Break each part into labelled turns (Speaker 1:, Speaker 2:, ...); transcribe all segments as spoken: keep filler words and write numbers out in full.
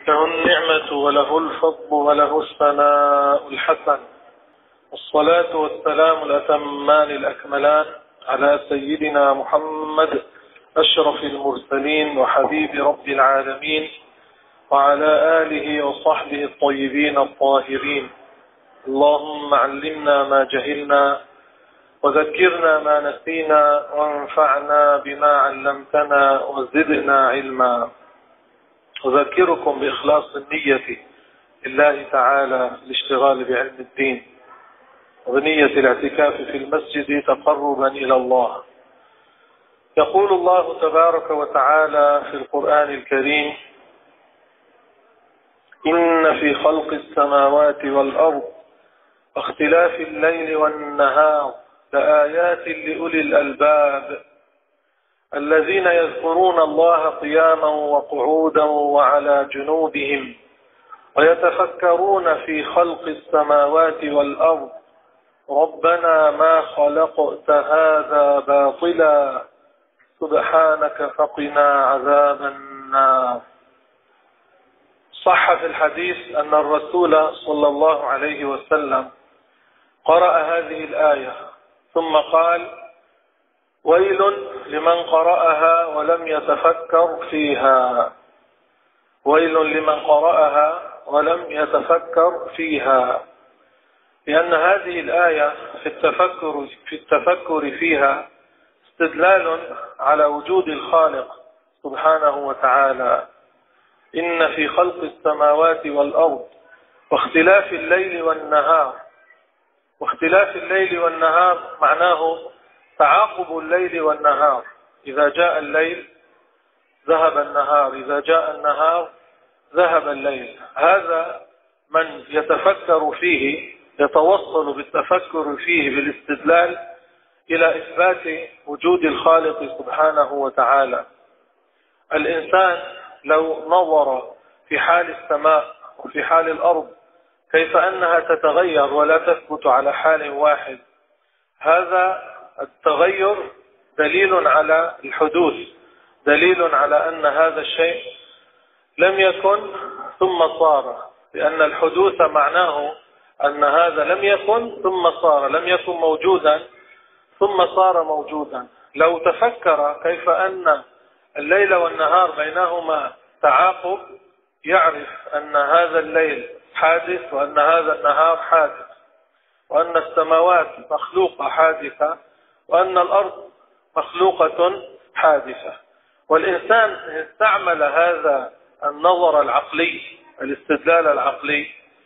Speaker 1: له النعمة وله الفضل وله الثناء الحسن، والصلاة والسلام الأتمان الأكملان على سيدنا محمد أشرف المرسلين وحبيب رب العالمين، وعلى آله وصحبه الطيبين الطاهرين. اللهم علمنا ما جهلنا وذكرنا ما نسينا وانفعنا بما علمتنا وزدنا علما. أذكركم بإخلاص النية لله تعالى الاشتغال بعلم الدين، وبنية الاعتكاف في المسجد تقربا إلى الله. يقول الله تبارك وتعالى في القرآن الكريم: إن في خلق السماوات والأرض واختلاف الليل والنهار لآيات لأولي الألباب الذين يذكرون الله قياما وقعودا وعلى جنوبهم ويتفكرون في خلق السماوات والأرض ربنا ما خلقت هذا باطلا سبحانك فقنا عذاب النار. صح في الحديث أن الرسول صلى الله عليه وسلم قرأ هذه الآية ثم قال: ويل لمن قرأها ولم يتفكر فيها، ويل لمن قرأها ولم يتفكر فيها، لأن هذه الآية في التفكر في التفكر فيها استدلال على وجود الخالق سبحانه وتعالى. إن في خلق السماوات والأرض واختلاف الليل والنهار، واختلاف الليل والنهار معناه تعاقب الليل والنهار، إذا جاء الليل ذهب النهار، إذا جاء النهار ذهب الليل. هذا من يتفكر فيه يتوصل بالتفكر فيه بالاستدلال إلى إثبات وجود الخالق سبحانه وتعالى. الإنسان لو نظر في حال السماء وفي حال الأرض كيف أنها تتغير ولا تثبت على حال واحد، هذا التغير دليل على الحدوث، دليل على أن هذا الشيء لم يكن ثم صار، لأن الحدوث معناه أن هذا لم يكن ثم صار، لم يكن موجودا ثم صار موجودا. لو تفكر كيف أن الليل والنهار بينهما تعاقب يعرف أن هذا الليل حادث وأن هذا النهار حادث، وأن السماوات مخلوقة حادثة وأن الأرض مخلوقة حادثة. والإنسان استعمل هذا النظر العقلي، الاستدلال العقلي،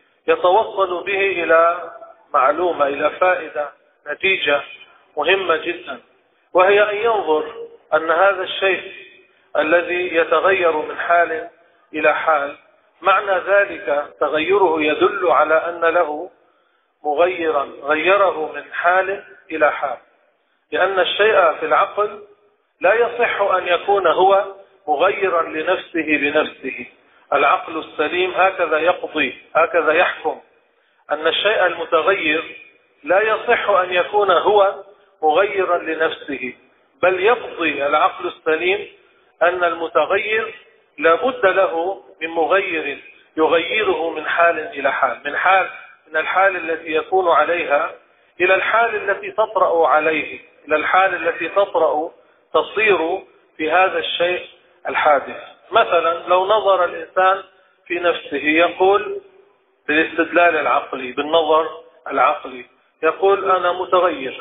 Speaker 1: يتوصل به إلى معلومة، إلى فائدة، نتيجة مهمة جدا، وهي أن ينظر أن هذا الشيء الذي يتغير من حال إلى حال معنى ذلك تغيره يدل على أن له مغيرا غيره من حال إلى حال، لأن الشيء في العقل لا يصح أن يكون هو مغيرا لنفسه بنفسه. العقل السليم هكذا يقضي، هكذا يحكم أن الشيء المتغير لا يصح أن يكون هو مغيرا لنفسه، بل يقضي العقل السليم أن المتغير لا بد له من مغير يغيره من حال إلى حال، من حال من الحال التي يكون عليها إلى الحال التي تطرأ عليه، إلى الحال التي تطرأ تصير في هذا الشيء الحادث. مثلا لو نظر الإنسان في نفسه يقول بالاستدلال العقلي، بالنظر العقلي، يقول أنا متغير،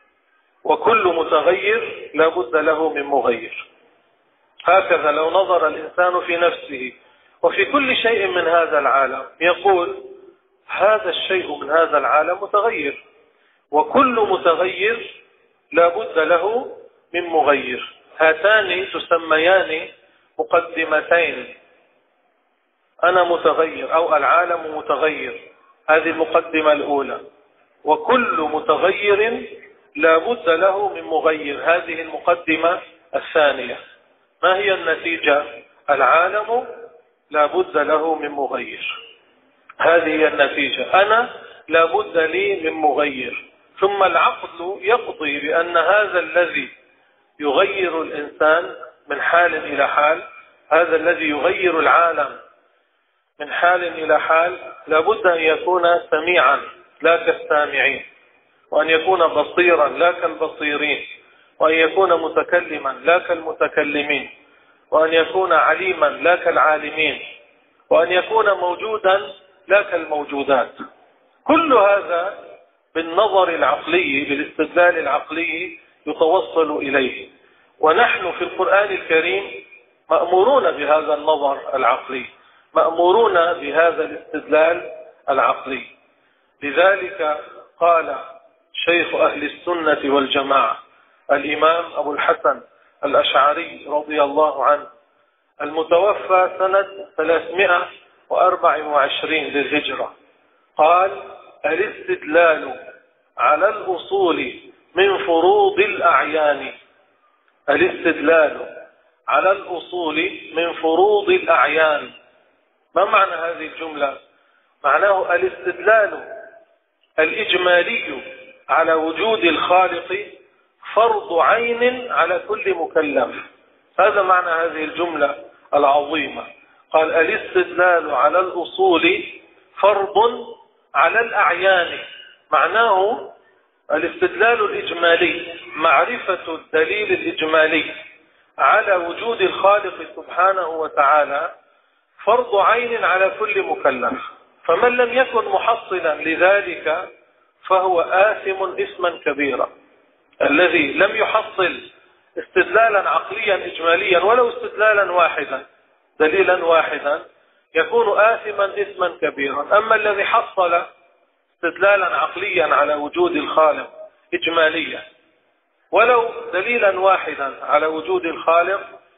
Speaker 1: وكل متغير لا بد له من مغير. هكذا لو نظر الإنسان في نفسه وفي كل شيء من هذا العالم يقول هذا الشيء من هذا العالم متغير، وكل متغير لا بد له من مغير. هاتان تسميان مقدمتين، أنا متغير أو العالم متغير، هذه المقدمة الأولى، وكل متغير لا بد له من مغير، هذه المقدمة الثانية. ما هي النتيجة؟ العالم لا بد له من مغير، هذه هي النتيجة. أنا لا بد لي من مغير، ثم العقل يقضي بأن هذا الذي يغير الإنسان من حال إلى حال، هذا الذي يغير العالم من حال إلى حال لابد أن يكون سميعا لا كالسامعين، وأن يكون بصيرا لا كالبصيرين، وأن يكون متكلما لا كالمتكلمين، وأن يكون عليما لا كالعالمين، وأن يكون موجودا لا كالموجودات. كل هذا بالنظر العقلي بالاستدلال العقلي يتوصل إليه، ونحن في القرآن الكريم مأمورون بهذا النظر العقلي، مأمورون بهذا الاستدلال العقلي. لذلك قال شيخ أهل السنة والجماعة الإمام أبو الحسن الأشعري رضي الله عنه المتوفى سنة ثلاثمائة وأربعة وعشرين للهجرة، قال: الاستدلال على الأصول من فروض الأعيان. الاستدلال على الأصول من فروض الأعيان. ما معنى هذه الجملة؟ معناه الاستدلال الإجمالي على وجود الخالق فرض عين على كل مكلف. هذا معنى هذه الجملة العظيمة. قال: الاستدلال على الأصول فرض على الأعيان. معناه الاستدلال الإجمالي، معرفة الدليل الإجمالي على وجود الخالق سبحانه وتعالى فرض عين على كل مكلف، فمن لم يكن محصلا لذلك فهو آثم إثما كبيرا. الذي لم يحصل استدلالا عقليا إجماليا ولو استدلالا واحدا دليلا واحدا يكون آثما إثما كبيرا. أما الذي حصل استدلالا عقليا على وجود الخالق إجماليا ولو دليلا واحدا على وجود الخالق،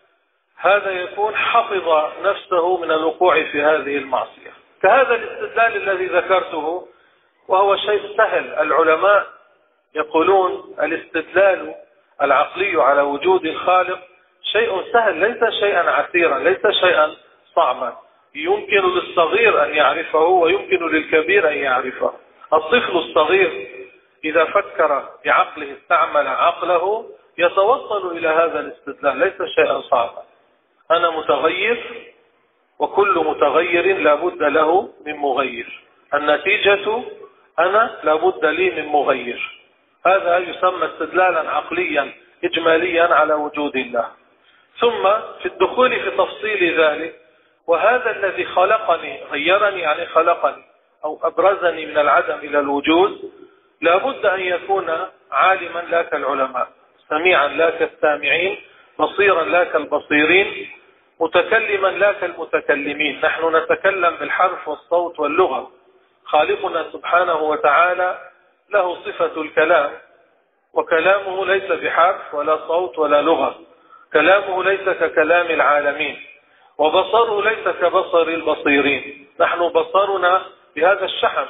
Speaker 1: هذا يكون حفظ نفسه من الوقوع في هذه المعصية. كهذا الاستدلال الذي ذكرته وهو شيء سهل. العلماء يقولون الاستدلال العقلي على وجود الخالق شيء سهل، ليس شيئا عسيرا، ليس شيئا صعبا، يمكن للصغير أن يعرفه ويمكن للكبير أن يعرفه. الطفل الصغير إذا فكر بعقله استعمل عقله يتوصل إلى هذا الاستدلال، ليس شيئا صعبا. أنا متغير وكل متغير لابد له من مغير، النتيجة أنا لابد لي من مغير. هذا يسمى استدلالا عقليا إجماليا على وجود الله. ثم في الدخول في تفصيل ذلك: وهذا الذي خلقني، غيرني يعني خلقني أو أبرزني من العدم إلى الوجود، لابد أن يكون عالما لا كالعلماء، سميعا لا كالسامعين، بصيرا لا كالبصيرين، متكلما لا كالمتكلمين. نحن نتكلم بالحرف والصوت واللغة. خالقنا سبحانه وتعالى له صفة الكلام، وكلامه ليس بحرف ولا صوت ولا لغة، كلامه ليس ككلام العالمين، وبصره ليس كبصر البصيرين. نحن بصرنا بهذا الشحم،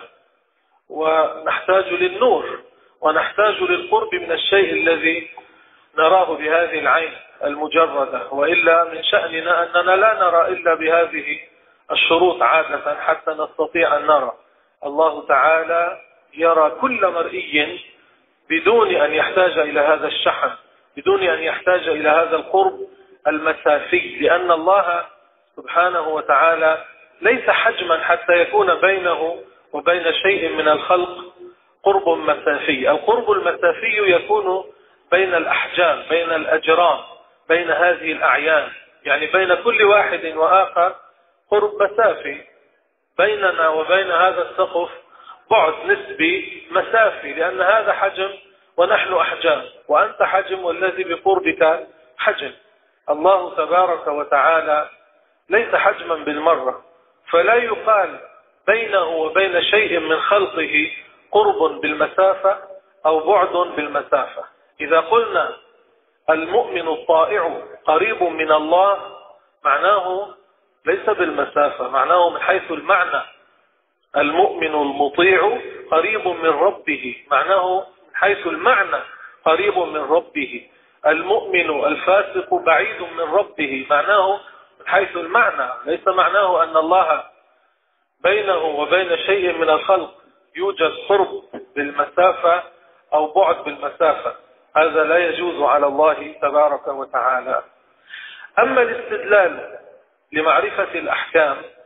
Speaker 1: ونحتاج للنور، ونحتاج للقرب من الشيء الذي نراه بهذه العين المجردة، وإلا من شأننا أننا لا نرى إلا بهذه الشروط عادة حتى نستطيع أن نرى. الله تعالى يرى كل مرئي بدون أن يحتاج إلى هذا الشحن، بدون أن يحتاج إلى هذا القرب المسافي، لأن الله سبحانه وتعالى ليس حجما حتى يكون بينه وبين شيء من الخلق قرب مسافي. القرب المسافي يكون بين الأحجام، بين الأجرام، بين هذه الأعيان، يعني بين كل واحد وآخر قرب مسافي. بيننا وبين هذا السقف بعد نسبي مسافي، لأن هذا حجم ونحن أحجام، وأنت حجم والذي بقربك حجم. الله تبارك وتعالى ليس حجما بالمرة، فلا يقال بينه وبين شيء من خلقه قرب بالمسافة أو بعد بالمسافة. إذا قلنا المؤمن الطائع قريب من الله، معناه ليس بالمسافة، معناه من حيث المعنى. المؤمن المطيع قريب من ربه، معناه من حيث المعنى قريب من ربه. المؤمن الفاسق بعيد من ربه، معناه من حيث المعنى، ليس معناه أن الله بينه وبين شيء من الخلق يوجد قرب بالمسافة أو بعد بالمسافة. هذا لا يجوز على الله تبارك وتعالى. أما الاستدلال لمعرفة الأحكام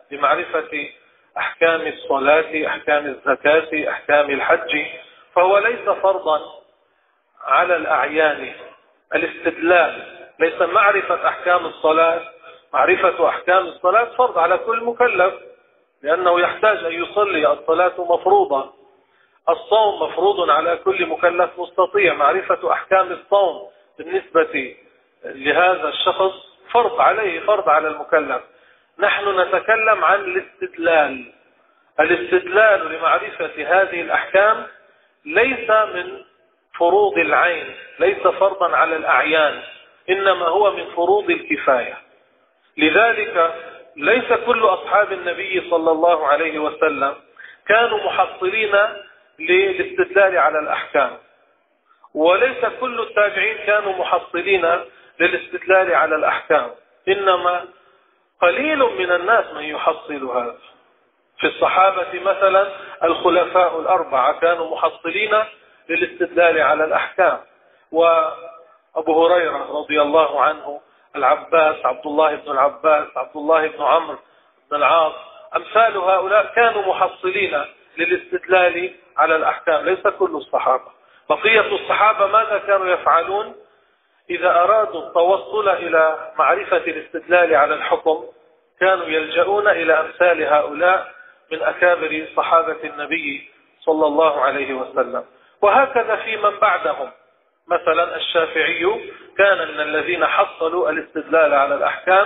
Speaker 1: لمعرفة أحكام الصلاة، أحكام الزكاة، أحكام الحج، فهو ليس فرضا على الأعيان. الاستدلال ليس معرفة أحكام الصلاة، معرفة أحكام الصلاة فرض على كل مكلف، لأنه يحتاج أن يصلي، الصلاة مفروضة. الصوم مفروض على كل مكلف مستطيع، معرفة أحكام الصوم بالنسبة لهذا الشخص فرض عليه، فرض على المكلف. نحن نتكلم عن الاستدلال. الاستدلال لمعرفة هذه الأحكام ليس من فروض العين، ليس فرضا على الأعيان، إنما هو من فروض الكفاية. لذلك ليس كل أصحاب النبي صلى الله عليه وسلم كانوا محصلين للاستدلال على الأحكام، وليس كل التابعين كانوا محصلين للاستدلال على الأحكام، إنما قليل من الناس من يحصل هذا. في الصحابة مثلا الخلفاء الأربعة كانوا محصلين للاستدلال على الأحكام، وأبو هريرة رضي الله عنه، العباس، عبد الله بن العباس، عبد الله بن عمرو بن العاص، أمثال هؤلاء كانوا محصلين للاستدلال على الأحكام، ليس كل الصحابة. بقية الصحابة ماذا كانوا يفعلون؟ إذا أرادوا التوصل إلى معرفة الاستدلال على الحكم كانوا يلجؤون إلى أمثال هؤلاء من أكابر صحابة النبي صلى الله عليه وسلم. وهكذا في من بعدهم، مثلا الشافعي كان من الذين حصلوا الاستدلال على الأحكام،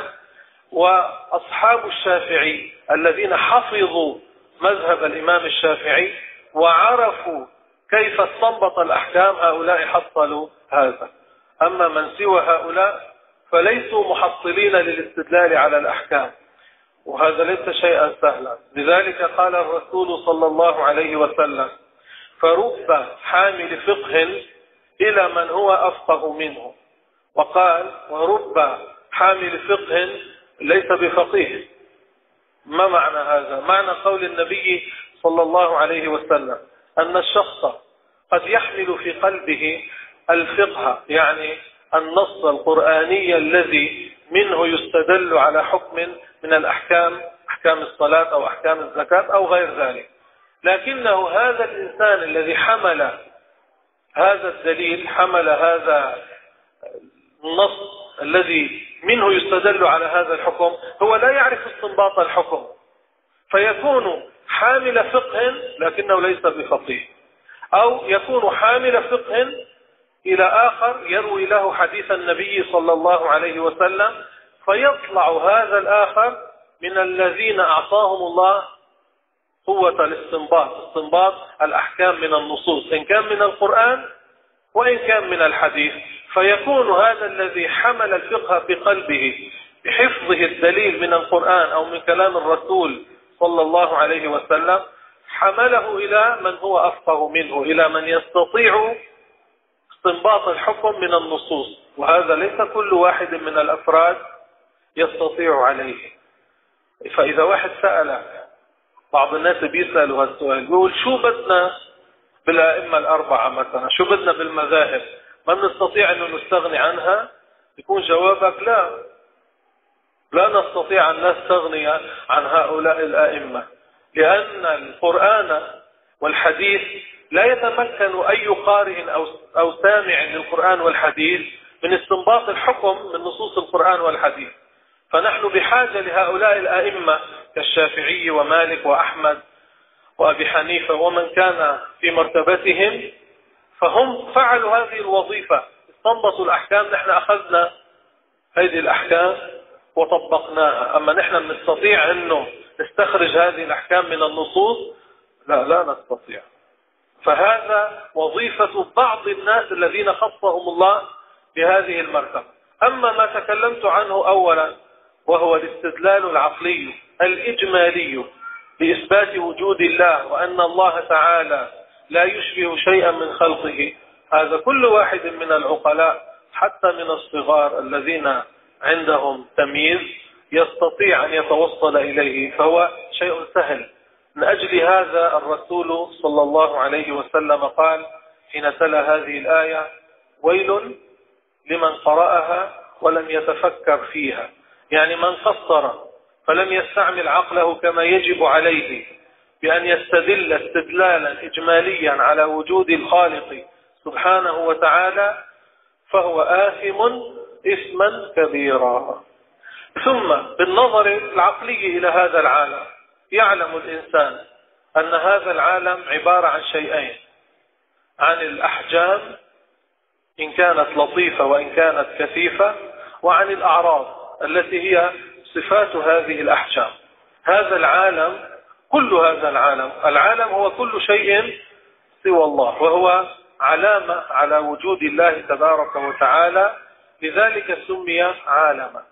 Speaker 1: وأصحاب الشافعي الذين حفظوا مذهب الإمام الشافعي وعرفوا كيف استنبط الأحكام هؤلاء حصلوا هذا. أما من سوى هؤلاء فليسوا محصلين للاستدلال على الأحكام، وهذا ليس شيئا سهلا. لذلك قال الرسول صلى الله عليه وسلم: فرب حامل فقه إلى من هو أفقه منه. وقال: ورب حامل فقه ليس بفقيه. ما معنى هذا؟ معنى قول النبي صلى الله عليه وسلم أن الشخص قد يحمل في قلبه الفقه، يعني النص القرآني الذي منه يستدل على حكم من الأحكام، أحكام الصلاة أو أحكام الزكاة أو غير ذلك، لكنه هذا الإنسان الذي حمل هذا الدليل، حمل هذا النص الذي منه يستدل على هذا الحكم، هو لا يعرف استنباط الحكم، فيكون حامل فقه لكنه ليس بفقيه، أو يكون حامل فقه إلى آخر يروي له حديث النبي صلى الله عليه وسلم، فيطلع هذا الآخر من الذين أعطاهم الله قوة الاستنباط، استنباط الأحكام من النصوص، إن كان من القرآن وإن كان من الحديث. فيكون هذا الذي حمل الفقه في قلبه بحفظه الدليل من القرآن أو من كلام الرسول صلى الله عليه وسلم، حمله إلى من هو أفقه منه، إلى من يستطيع استنباط الحكم من النصوص، وهذا ليس كل واحد من الأفراد يستطيع عليه. فإذا واحد سأل، بعض الناس بيسألوا هالسؤال، يقول: شو بدنا بالأئمة الأربعة مثلا، شو بدنا بالمذاهب، ما نستطيع أن نستغني عنها؟ يكون جوابك: لا لا نستطيع أن نستغني عن هؤلاء الأئمة، لأن القرآن والحديث لا يتمكن أي قارئ أو أو سامع للقرآن والحديث من استنباط الحكم من نصوص القرآن والحديث. فنحن بحاجة لهؤلاء الأئمة كالشافعي ومالك وأحمد وأبي حنيفة ومن كان في مرتبتهم، فهم فعلوا هذه الوظيفة، استنبطوا الأحكام، نحن أخذنا هذه الأحكام وطبقناها. أما نحن نستطيع أنه نستخرج هذه الأحكام من النصوص؟ لا لا نستطيع. فهذا وظيفة بعض الناس الذين خصهم الله بهذه المرتبة. أما ما تكلمت عنه أولا وهو الاستدلال العقلي الإجمالي بإثبات وجود الله وأن الله تعالى لا يشبه شيئا من خلقه، هذا كل واحد من العقلاء حتى من الصغار الذين عندهم تمييز يستطيع أن يتوصل إليه، فهو شيء سهل. من أجل هذا الرسول صلى الله عليه وسلم قال حين تلا هذه الآية: ويل لمن قرأها ولم يتفكر فيها، يعني من قصر فلم يستعمل عقله كما يجب عليه بأن يستدل استدلالا إجماليا على وجود الخالق سبحانه وتعالى، فهو آثم إثما كبيرا. ثم بالنظر العقلي إلى هذا العالم يعلم الإنسان أن هذا العالم عبارة عن شيئين: عن الأحجام إن كانت لطيفة وإن كانت كثيفة، وعن الأعراض التي هي صفات هذه الأحجام. هذا العالم، كل هذا العالم، العالم هو كل شيء سوى الله، وهو علامة على وجود الله تبارك وتعالى، لذلك سمي عالما.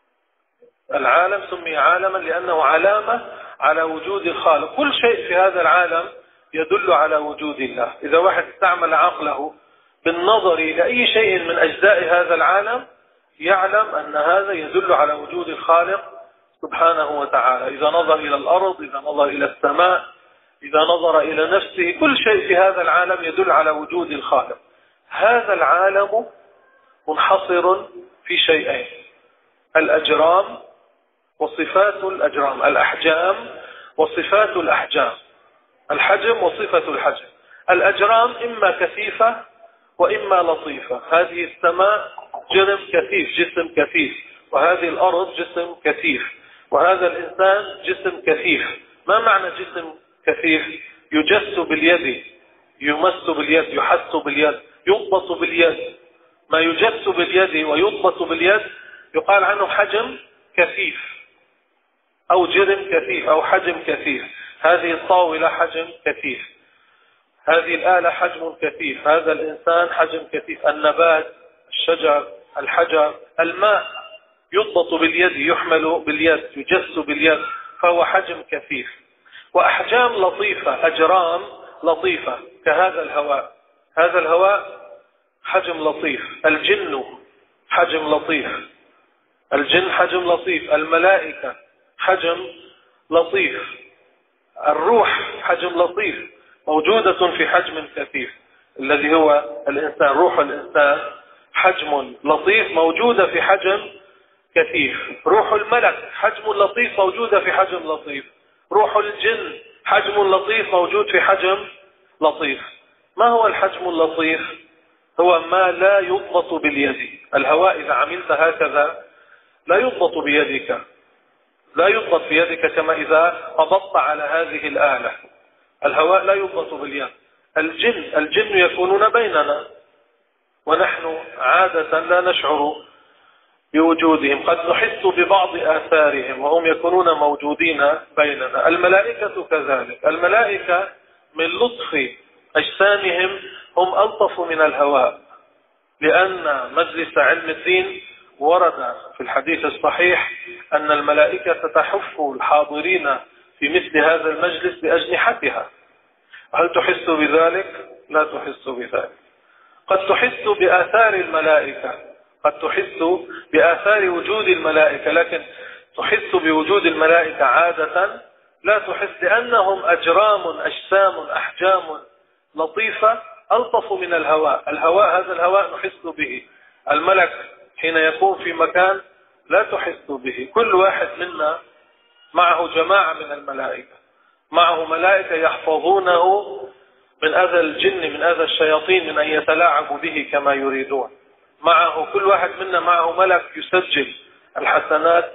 Speaker 1: العالم سمي عالما لأنه علامة على وجود الخالق. كل شيء في هذا العالم يدل على وجود الله. إذا واحد استعمل عقله بالنظر إلى أي شيء من أجزاء هذا العالم يعلم أن هذا يدل على وجود الخالق سبحانه وتعالى. إذا نظر إلى الأرض، إذا نظر إلى السماء، إذا نظر إلى نفسه، كل شيء في هذا العالم يدل على وجود الخالق. هذا العالم منحصر في شيئين: الأجرام وصفات الأجرام، الأحجام وصفات الأحجام، الحجم وصفة الحجم. الأجرام إما كثيفة وإما لطيفة. هذه السماء جرم كثيف، جسم كثيف، وهذه الأرض جسم كثيف، وهذا الإنسان جسم كثيف. ما معنى جسم كثيف؟ يجس باليد، يمس باليد، يحس باليد، يضبط باليد. ما يجس باليد ويضبط باليد يقال عنه حجم كثيف أو جرم كثيف أو حجم كثيف. هذه الطاولة حجم كثيف، هذه الآلة حجم كثيف، هذا الإنسان حجم كثيف، النبات، الشجر، الحجر، الماء يضبط باليد، يحمل باليد، يجس باليد، فهو حجم كثيف. وأحجام لطيفة، أجرام لطيفة كهذا الهواء. هذا الهواء حجم لطيف. الجن حجم لطيف، الجن حجم لطيف. الملائكة حجم لطيف. الروح حجم لطيف، موجودة في حجم كثيف الذي هو الإنسان. روح الإنسان حجم لطيف موجودة في حجم كثيف. روح الملك حجم لطيف موجودة في حجم لطيف. روح الجن حجم لطيف موجود في حجم لطيف. ما هو الحجم اللطيف؟ هو ما لا يضبط باليد. الهواء إذا عملت هكذا لا يضبط بيدك، لا يضبط بيدك كما إذا قبضت على هذه الآلة. الهواء لا يضبط باليد. الجن الجن يكونون بيننا ونحن عادة لا نشعر بوجودهم، قد نحس ببعض آثارهم وهم يكونون موجودين بيننا. الملائكة كذلك. الملائكة من لطف أجسامهم هم ألطف من الهواء، لأن مجلس علم الدين ورد في الحديث الصحيح أن الملائكة تحف الحاضرين في مثل هذا المجلس بأجنحتها. هل تحس بذلك؟ لا تحس بذلك. قد تحس بآثار الملائكة، قد تحس بآثار وجود الملائكة، لكن تحس بوجود الملائكة عادة لا تحس، لأنهم أجرام، أجسام، أحجام لطيفة ألطف من الهواء. الهواء هذا الهواء نحس به. الملك حين يكون في مكان لا تحس به. كل واحد منا معه جماعة من الملائكة، معه ملائكة يحفظونه من أذى الجن، من أذى الشياطين، من أن يتلاعبوا به كما يريدون. معه كل واحد منا معه ملك يسجل الحسنات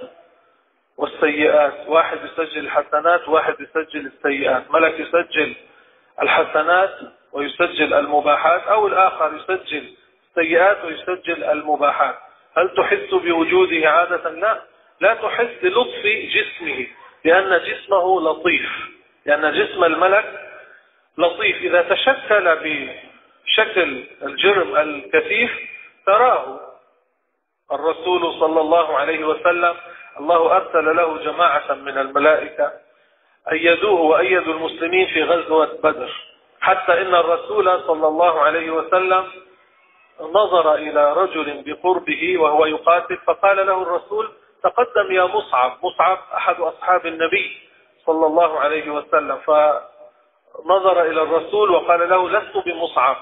Speaker 1: والسيئات. واحد يسجل الحسنات، واحد يسجل السيئات. ملك يسجل الحسنات ويسجل المباحات، أو الآخر يسجل السيئات ويسجل المباحات. هل تحس بوجوده عادة؟ لا، لا تحس بلطف جسمه، لأن جسمه لطيف، لأن جسم الملك لطيف. إذا تشكل بشكل الجرم الكثيف تراه. الرسول صلى الله عليه وسلم الله أرسل له جماعة من الملائكة أيدوه وأيدوا المسلمين في غزوة بدر، حتى إن الرسول صلى الله عليه وسلم نظر إلى رجل بقربه وهو يقاتل، فقال له الرسول: تقدم يا مصعب. مصعب أحد أصحاب النبي صلى الله عليه وسلم، فنظر إلى الرسول وقال له: لست بمصعب.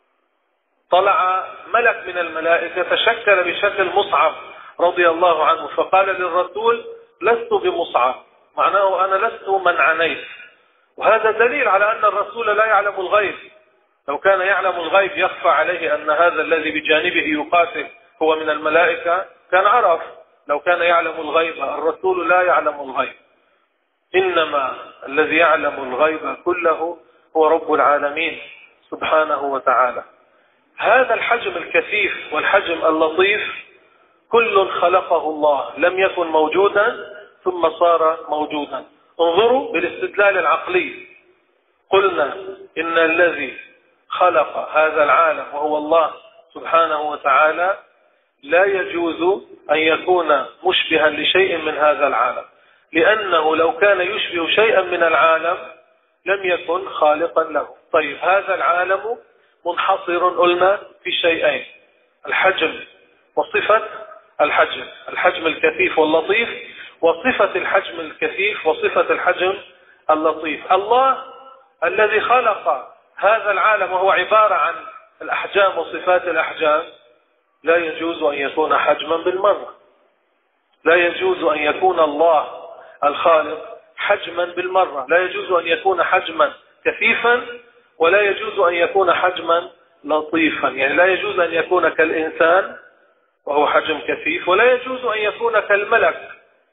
Speaker 1: طلع ملك من الملائكة تشكل بشكل مصعب رضي الله عنه، فقال للرسول: لست بمصعب، معناه أنا لست من عنيت. وهذا دليل على أن الرسول لا يعلم الغيب. لو كان يعلم الغيب يخفى عليه أن هذا الذي بجانبه يقاتل هو من الملائكة كان عرف. لو كان يعلم الغيب، الرسول لا يعلم الغيب، إنما الذي يعلم الغيب كله هو رب العالمين سبحانه وتعالى. هذا الحجم الكثيف والحجم اللطيف كل خلقه الله، لم يكن موجودا ثم صار موجودا. انظروا بالاستدلال العقلي، قلنا إن الذي خلق هذا العالم وهو الله سبحانه وتعالى لا يجوز أن يكون مشبها لشيء من هذا العالم، لأنه لو كان يشبه شيئا من العالم لم يكن خالقا له. طيب هذا العالم منحصر قلنا في شيئين، الحجم وصفة الحجم، الحجم الكثيف واللطيف وصفة الحجم الكثيف وصفة الحجم اللطيف. الله الذي خلق هذا العالم وهو عبارة عن الأحجام وصفات الأحجام لا يجوز أن يكون حجما بالمرة. لا يجوز أن يكون الله الخالق حجما بالمرة، لا يجوز أن يكون حجما كثيفا ولا يجوز أن يكون حجما لطيفا. يعني لا يجوز أن يكون كالإنسان وهو حجم كثيف، ولا يجوز أن يكون كالملك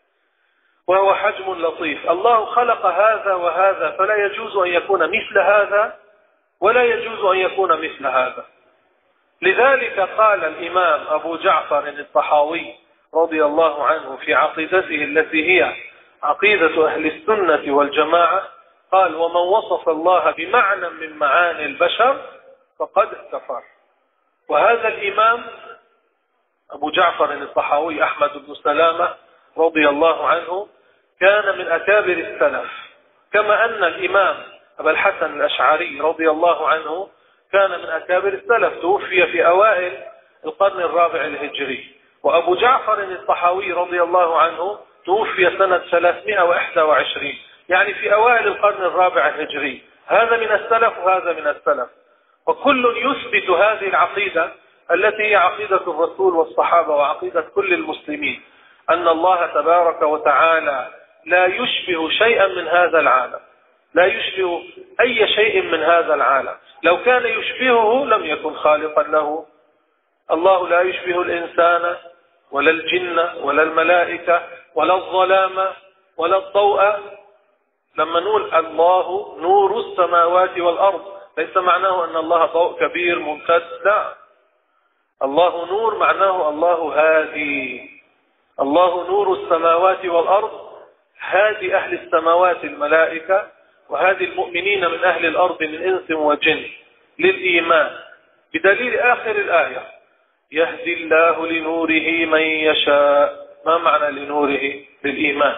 Speaker 1: وهو حجم لطيف. الله خلق هذا وهذا، فلا يجوز أن يكون مثل هذا ولا يجوز أن يكون مثل هذا. لذلك قال الإمام أبو جعفر الطحاوي رضي الله عنه في عقيدته التي هي عقيدة أهل السنة والجماعة، قال: ومن وصف الله بمعنى من معاني البشر فقد كفر. وهذا الإمام أبو جعفر الطحاوي أحمد بن سلامة رضي الله عنه كان من أكابر السلف، كما أن الإمام أبا الحسن الأشعري رضي الله عنه كان من أكابر السلف، توفي في أوائل القرن الرابع الهجري. وأبو جعفر الطحاوي رضي الله عنه توفي سنة ثلاثمائة وواحد وعشرين، يعني في أوائل القرن الرابع الهجري. هذا من السلف وهذا من السلف، وكل يثبت هذه العقيدة التي هي عقيدة الرسول والصحابة وعقيدة كل المسلمين، أن الله تبارك وتعالى لا يشبه شيئا من هذا العالم، لا يشبه أي شيء من هذا العالم. لو كان يشبهه لم يكن خالقا له. الله لا يشبه الإنسان ولا الجن ولا الملائكة ولا الظلام ولا الضوء. لما نقول الله نور السماوات والأرض ليس معناه أن الله ضوء كبير ممتد، لا، الله نور معناه الله هادي. الله نور السماوات والأرض، هادي أهل السماوات الملائكة، وهذه المؤمنين من أهل الأرض من إنس وجن للإيمان، بدليل آخر الآية: يهدي الله لنوره من يشاء. ما معنى لنوره؟ للإيمان.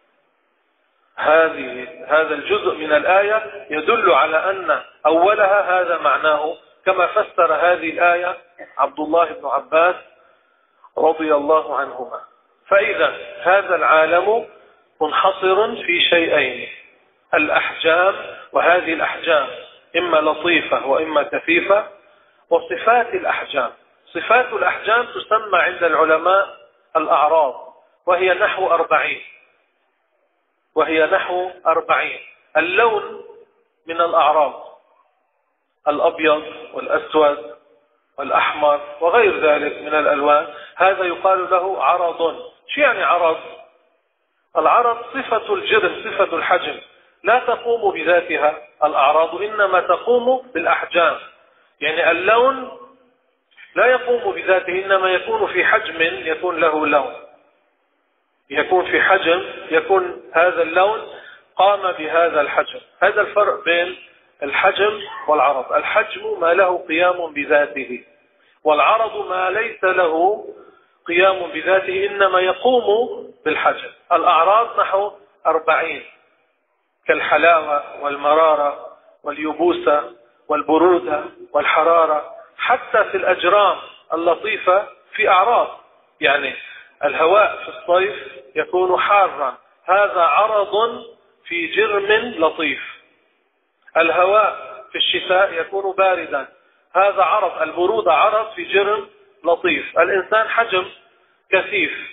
Speaker 1: هذه هذا الجزء من الآية يدل على أن أولها هذا معناه، كما فسر هذه الآية عبد الله بن عباس رضي الله عنهما. فإذا هذا العالم منحصر في شيئين: الأحجام، وهذه الأحجام إما لطيفة وإما كثيفة، وصفات الأحجام. صفات الأحجام تسمى عند العلماء الأعراض، وهي نحو أربعين وهي نحو أربعين اللون من الأعراض: الأبيض والأسود والأحمر وغير ذلك من الألوان. هذا يقال له عرض. شو يعني عرض؟ العرض صفة الجرم، صفة الحجم، لا تقوم بذاتها الأعراض، إنما تقوم بالأحجام. يعني اللون لا يقوم بذاته، إنما يكون في حجم يكون له لون، يكون في حجم يكون هذا اللون قام بهذا الحجم. هذا الفرق بين الحجم والعرض. الحجم ما له قيام بذاته، والعرض ما ليس له قيام بذاته إنما يقوم بالحجم. الأعراض نحو أربعين، كالحلاوة والمرارة واليبوسة والبرودة والحرارة. حتى في الأجرام اللطيفة في أعراض، يعني الهواء في الصيف يكون حارا، هذا عرض في جرم لطيف. الهواء في الشتاء يكون باردا، هذا عرض. البرودة عرض في جرم لطيف. الإنسان حجم كثيف،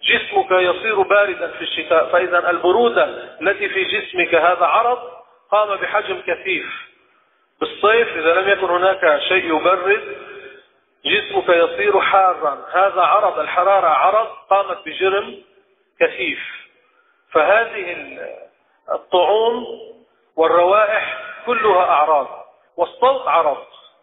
Speaker 1: جسمك يصير باردا في الشتاء، فإذا البرودة التي في جسمك هذا عرض قام بحجم كثيف. بالصيف إذا لم يكن هناك شيء يبرد جسمك يصير حارا، هذا عرض، الحرارة عرض قامت بجرم كثيف. فهذه الطعوم والروائح كلها أعراض. والصوت عرض،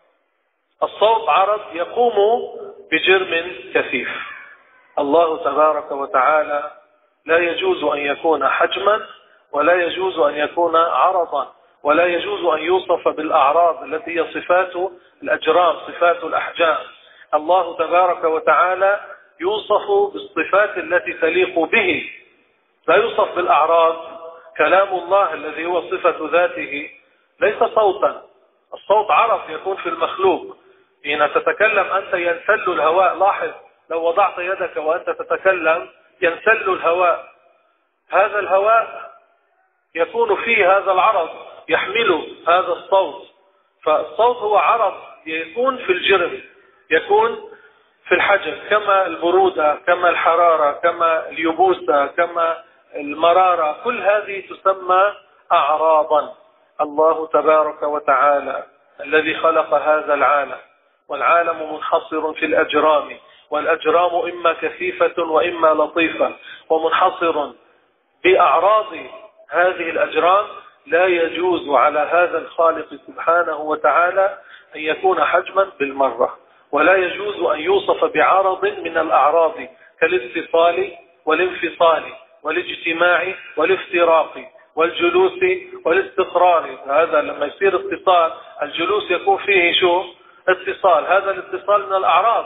Speaker 1: الصوت عرض يقوم بجرم كثيف. الله تبارك وتعالى لا يجوز أن يكون حجما ولا يجوز أن يكون عرضا ولا يجوز أن يوصف بالأعراض التي هي صفات الأجرام، صفات الأحجام. الله تبارك وتعالى يوصف بالصفات التي تليق به، لا يوصف بالأعراض. كلام الله الذي هو صفة ذاته ليس صوتا، الصوت عرض يكون في المخلوق. حين تتكلم أنت ينسل الهواء، لاحظ لو وضعت يدك وأنت تتكلم ينسل الهواء، هذا الهواء يكون فيه هذا العرض يحمل هذا الصوت. فالصوت هو عرض يكون في الجرم، يكون في الحجم، كما البرودة، كما الحرارة، كما اليبوسة، كما المرارة، كل هذه تسمى أعراضا. الله تبارك وتعالى الذي خلق هذا العالم، والعالم منحصر في الأجرام، والأجرام إما كثيفة وإما لطيفة، ومنحصر بأعراض هذه الأجرام. لا يجوز على هذا الخالق سبحانه وتعالى أن يكون حجما بالمرة، ولا يجوز أن يوصف بعرض من الأعراض كالاتصال والانفصال والاجتماع والافتراق والجلوس والاستقرار. هذا لما يصير اتصال الجلوس يكون فيه شو؟ اتصال. هذا الاتصال من الأعراض،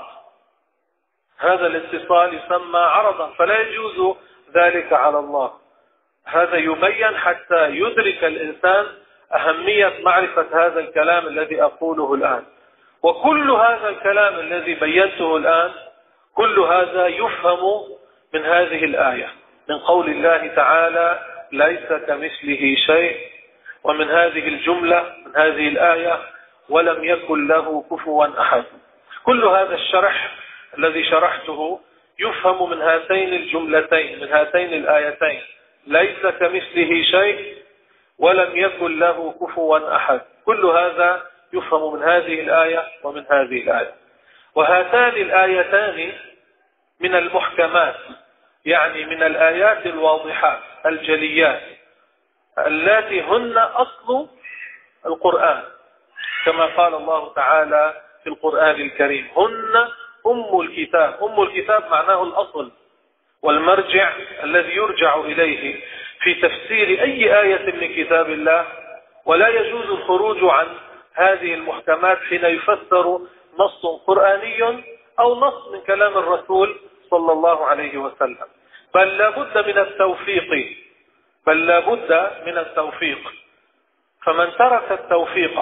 Speaker 1: هذا الاتصال يسمى عرضا، فلا يجوز ذلك على الله. هذا يبين حتى يدرك الإنسان أهمية معرفة هذا الكلام الذي أقوله الآن. وكل هذا الكلام الذي بينته الآن كل هذا يفهم من هذه الآية، من قول الله تعالى ليس كمثله شيء، ومن هذه الجملة من هذه الآية ولم يكن له كفوا أحد. كل هذا الشرح الذي شرحته يفهم من هاتين الجملتين، من هاتين الآيتين، ليس كمثله شيء ولم يكن له كفوا أحد. كل هذا يفهم من هذه الآية ومن هذه الآية. وهاتان الآيتان من المحكمات، يعني من الآيات الواضحات الجليات التي هن أصل القرآن، كما قال الله تعالى في القرآن الكريم هن أم الكتاب. أم الكتاب معناه الأصل والمرجع الذي يرجع إليه في تفسير أي آية من كتاب الله. ولا يجوز الخروج عن هذه المحكمات حين يفسر نص قرآني أو نص من كلام الرسول صلى الله عليه وسلم، بل لا بد من التوفيق، بل لا بد من التوفيق. فمن ترك التوفيق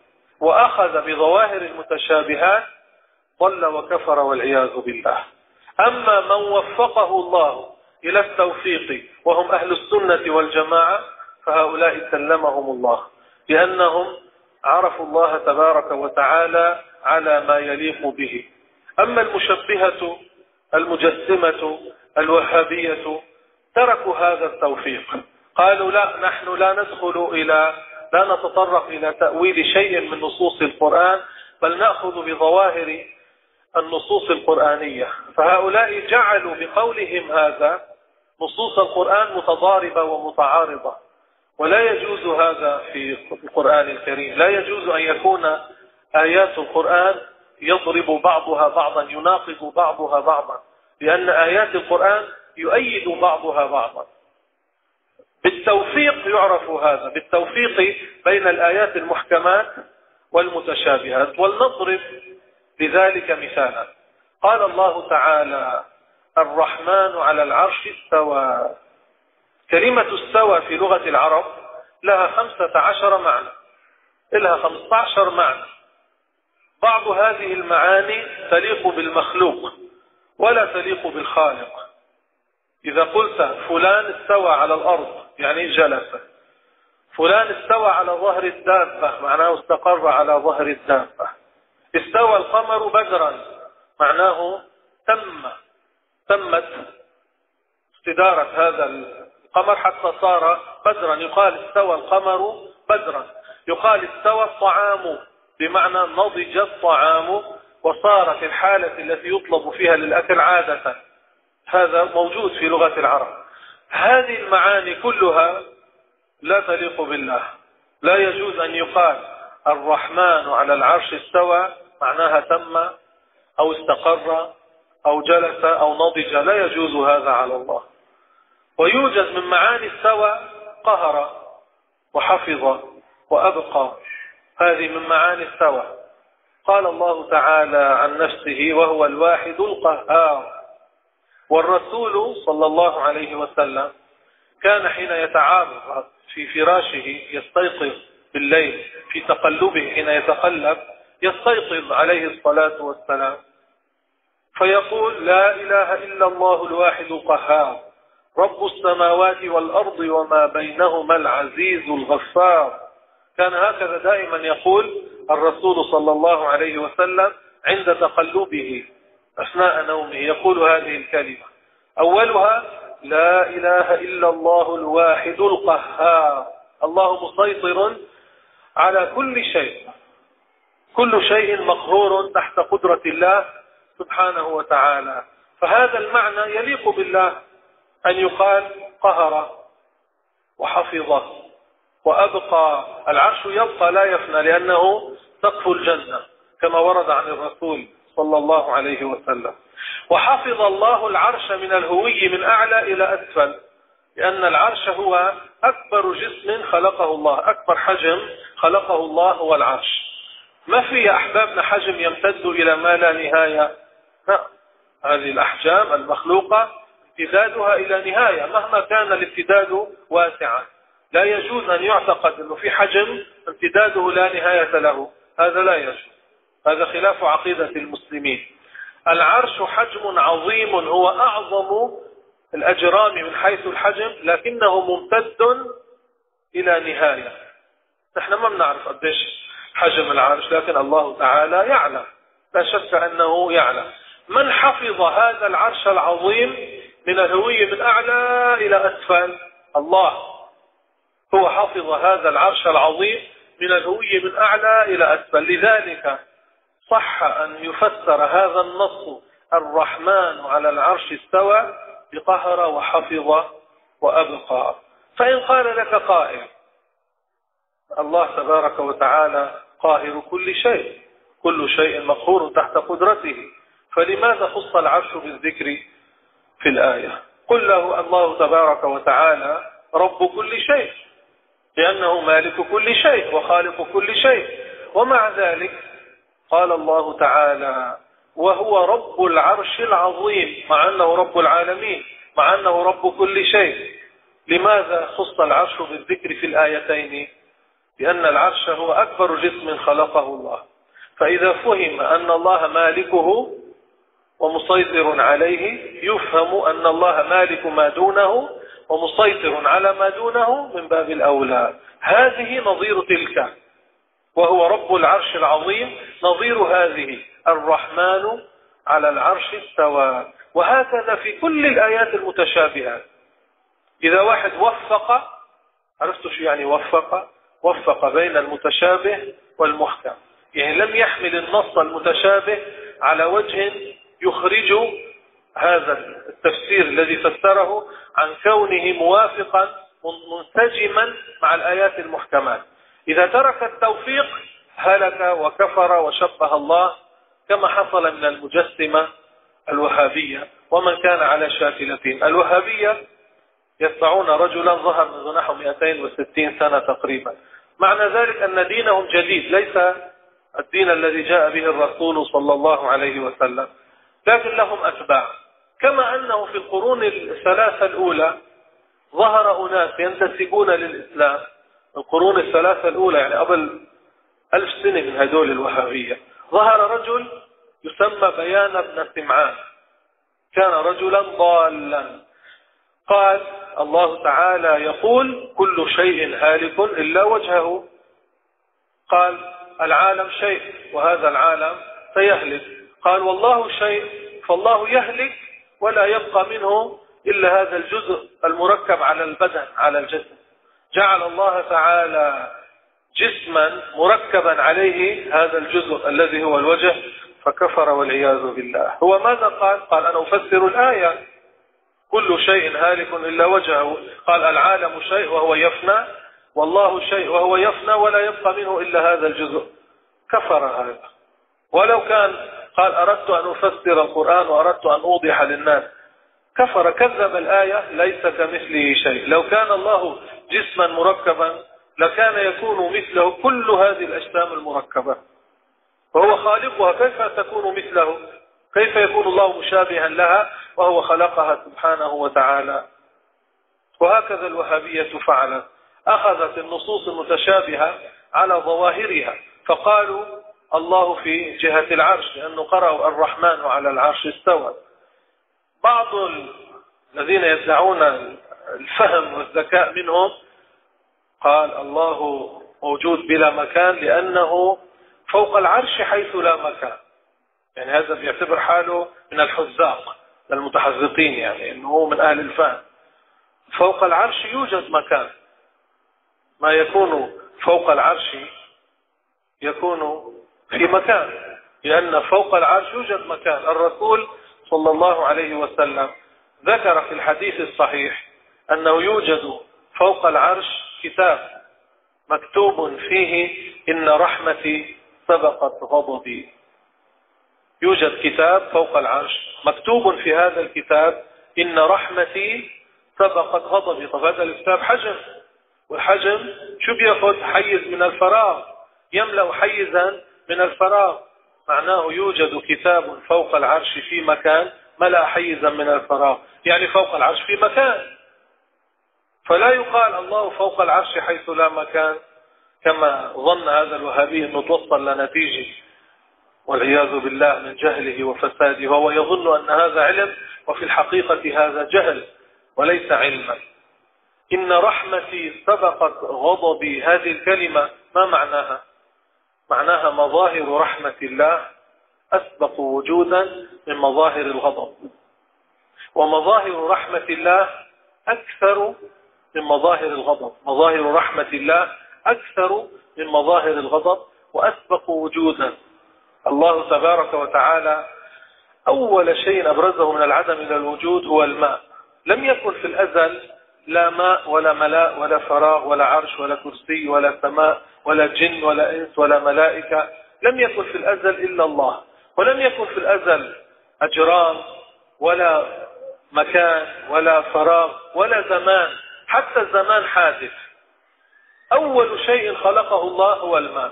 Speaker 1: وأخذ بظواهر المتشابهات ضل وكفر والعياذ بالله. أما من وفقه الله إلى التوفيق وهم أهل السنة والجماعة فهؤلاء سلمهم الله، لأنهم عرفوا الله تبارك وتعالى على ما يليق به. أما المشبهة المجسمة الوهابية تركوا هذا التوفيق، قالوا لا، نحن لا ندخل إلى لا نتطرق إلى تأويل شيء من نصوص القرآن، بل نأخذ بظواهر النصوص القرآنية. فهؤلاء جعلوا بقولهم هذا نصوص القرآن متضاربة ومتعارضة، ولا يجوز هذا في القرآن الكريم. لا يجوز أن يكون آيات القرآن يضرب بعضها بعضا، يناقض بعضها بعضا، لأن آيات القرآن يؤيد بعضها بعضا. بالتوفيق يعرف هذا، بالتوفيق بين الآيات المحكمات والمتشابهات. ولنضرب لذلك مثالا. قال الله تعالى الرحمن على العرش استوى. كلمة استوى في لغة العرب لها خمسة عشر معنى، لها خمسة عشر معنى. بعض هذه المعاني تليق بالمخلوق ولا تليق بالخالق. إذا قلت فلان استوى على الأرض يعني جلس، فلان استوى على ظهر الدابة معناه استقر على ظهر الدابة. استوى القمر بدرا معناه تم تمت استدارة هذا القمر حتى صار بدرا. يقال استوى القمر بدرا، يقال استوى الطعام بمعنى نضج الطعام وصارت الحالة التي يطلب فيها للأكل عادة. هذا موجود في لغة العرب. هذه المعاني كلها لا تليق بالله. لا يجوز أن يقال الرحمن على العرش استوى معناها تم أو استقر أو جلس أو نضج، لا يجوز هذا على الله. ويوجد من معاني استوى قهر وحفظ وأبقى، هذه من معاني استوى. قال الله تعالى عن نفسه وهو الواحد القهار. والرسول صلى الله عليه وسلم كان حين يتعارض في فراشه يستيقظ بالليل في تقلبه، حين يتقلب يستيقظ عليه الصلاة والسلام فيقول لا إله إلا الله الواحد القهار رب السماوات والأرض وما بينهما العزيز الغفار. كان هكذا دائما يقول الرسول صلى الله عليه وسلم عند تقلبه أثناء نومه، يقول هذه الكلمة أولها لا إله إلا الله الواحد القهار. الله مسيطر على كل شيء، كل شيء مقهور تحت قدرة الله سبحانه وتعالى. فهذا المعنى يليق بالله أن يقال قهر وحفظ وأبقى. العرش يبقى لا يفنى لأنه سقف الجنة كما ورد عن الرسول صلى الله عليه وسلم. وحفظ الله العرش من الهوي من أعلى إلى أسفل، لأن العرش هو أكبر جسم خلقه الله، أكبر حجم خلقه الله هو العرش. ما في أحبابنا حجم يمتد إلى ما لا نهاية، لا. هذه الأحجام المخلوقة امتدادها إلى نهاية مهما كان الامتداد واسعا. لا يجوز أن يعتقد أنه في حجم امتداده لا نهاية له، هذا لا يجوز، هذا خلاف عقيدة المسلمين. العرش حجم عظيم، هو أعظم الأجرام من حيث الحجم، لكنه ممتد إلى نهاية. نحن ما بنعرف قديش حجم العرش، لكن الله تعالى يعلم، لا شك أنه يعلم. من حفظ هذا العرش العظيم من الهوية من أعلى إلى أسفل؟ الله هو حفظ هذا العرش العظيم من الهوية من أعلى إلى أسفل. لذلك صح أن يفسر هذا النص الرحمن على العرش استوى بقهر وحفظ وأبقى. فإن قال لك قائل الله تبارك وتعالى قاهر كل شيء، كل شيء مقهور تحت قدرته، فلماذا خص العرش بالذكر في الآية؟ قل له الله تبارك وتعالى رب كل شيء، لأنه مالك كل شيء وخالق كل شيء. ومع ذلك قال الله تعالى وهو رب العرش العظيم، مع أنه رب العالمين، مع أنه رب كل شيء. لماذا خص العرش بالذكر في الآيتين؟ لأن العرش هو أكبر جسم خلقه الله. فإذا فهم أن الله مالكه ومسيطر عليه يفهم أن الله مالك ما دونه ومسيطر على ما دونه من باب الأولى. هذه نظير تلك، وهو رب العرش العظيم، نظير هذه الرحمن على العرش استوى. وهكذا في كل الآيات المتشابهة. إذا واحد وفق، عرفتوا شو يعني وفق؟ وفق بين المتشابه والمحكم، يعني لم يحمل النص المتشابه على وجه يخرج هذا التفسير الذي فسره عن كونه موافقا منسجما مع الآيات المحكمات. إذا ترك التوفيق هلك وكفر وشبه الله، كما حصل من المجسمة الوهابية ومن كان على شاكلتهم. الوهابية يتبعون رجلا ظهر منذ نحو مئتين وستين سنة تقريبا. معنى ذلك أن دينهم جديد، ليس الدين الذي جاء به الرسول صلى الله عليه وسلم، لكن لهم أتباع. كما أنه في القرون الثلاثة الأولى ظهر أناس ينتسبون للإسلام، القرون الثلاثة الأولى يعني قبل ألف سنة من هدول الوهابية، ظهر رجل يسمى بيان بن سمعان، كان رجلا ضالا. قال الله تعالى يقول كل شيء هالك إلا وجهه. قال العالم شيء وهذا العالم سيهلك. قال والله شيء فالله يهلك ولا يبقى منه إلا هذا الجزء المركب على البدن على الجسد. جعل الله تعالى جسما مركبا عليه هذا الجزء الذي هو الوجه، فكفر والعياذ بالله. هو ماذا قال؟ قال أنا أفسر الآية كل شيء هالك إلا وجهه. قال العالم شيء وهو يفنى، والله شيء وهو يفنى ولا يبقى منه إلا هذا الجزء. كفر هذا. ولو كان قال أردت أن أفسر القرآن وأردت أن أوضح للناس، كفر كذب الآية ليس كمثله شيء. لو كان الله جسما مركبا لكان يكون مثله كل هذه الأجسام المركبة، وهو خالقها، كيف تكون مثله؟ كيف يكون الله مشابها لها وهو خلقها سبحانه وتعالى؟ وهكذا الوهابية فعلت، أخذت النصوص المتشابهة على ظواهرها، فقالوا الله في جهة العرش لأنه قرأوا الرحمن على العرش استوى. بعض الذين يدعون الفهم والذكاء منهم قال الله موجود بلا مكان لأنه فوق العرش حيث لا مكان. يعني هذا بيعتبر حاله من الحذاق المتحذقين، يعني أنه من أهل الفهم. فوق العرش يوجد مكان، ما يكون فوق العرش يكون في مكان، لأن فوق العرش يوجد مكان. الرسول صلى الله عليه وسلم ذكر في الحديث الصحيح أنه يوجد فوق العرش كتاب مكتوب فيه إن رحمتي سبقت غضبي. يوجد كتاب فوق العرش مكتوب في هذا الكتاب إن رحمتي سبقت غضبي. طب هذا الكتاب حجم، والحجم شو بياخذ؟ حيز من الفراغ، يملأ حيزا من الفراغ. معناه يوجد كتاب فوق العرش في مكان ملأ حيزا من الفراغ، يعني فوق العرش في مكان. فلا يقال الله فوق العرش حيث لا مكان كما ظن هذا الوهابي أنه توصل لنتيجة، والعياذ بالله من جهله وفساده. وهو يظن أن هذا علم، وفي الحقيقة هذا جهل وليس علما. إن رحمتي سبقت غضبي، هذه الكلمة ما معناها؟ معناها مظاهر رحمة الله أسبق وجودا من مظاهر الغضب، ومظاهر رحمة الله أكثر من مظاهر الغضب. مظاهر رحمة الله أكثر من مظاهر الغضب وأسبق وجودا. الله تبارك وتعالى أول شيء أبرزه من العدم إلى الوجود هو الماء. لم يكن في الأزل لا ماء ولا ملاء ولا فراغ ولا عرش ولا كرسي ولا سماء ولا جن ولا إنس ولا ملائكة. لم يكن في الأزل إلا الله، ولم يكن في الأزل أجرام ولا مكان ولا فراغ ولا زمان، حتى الزمان حادث. أول شيء خلقه الله هو الماء.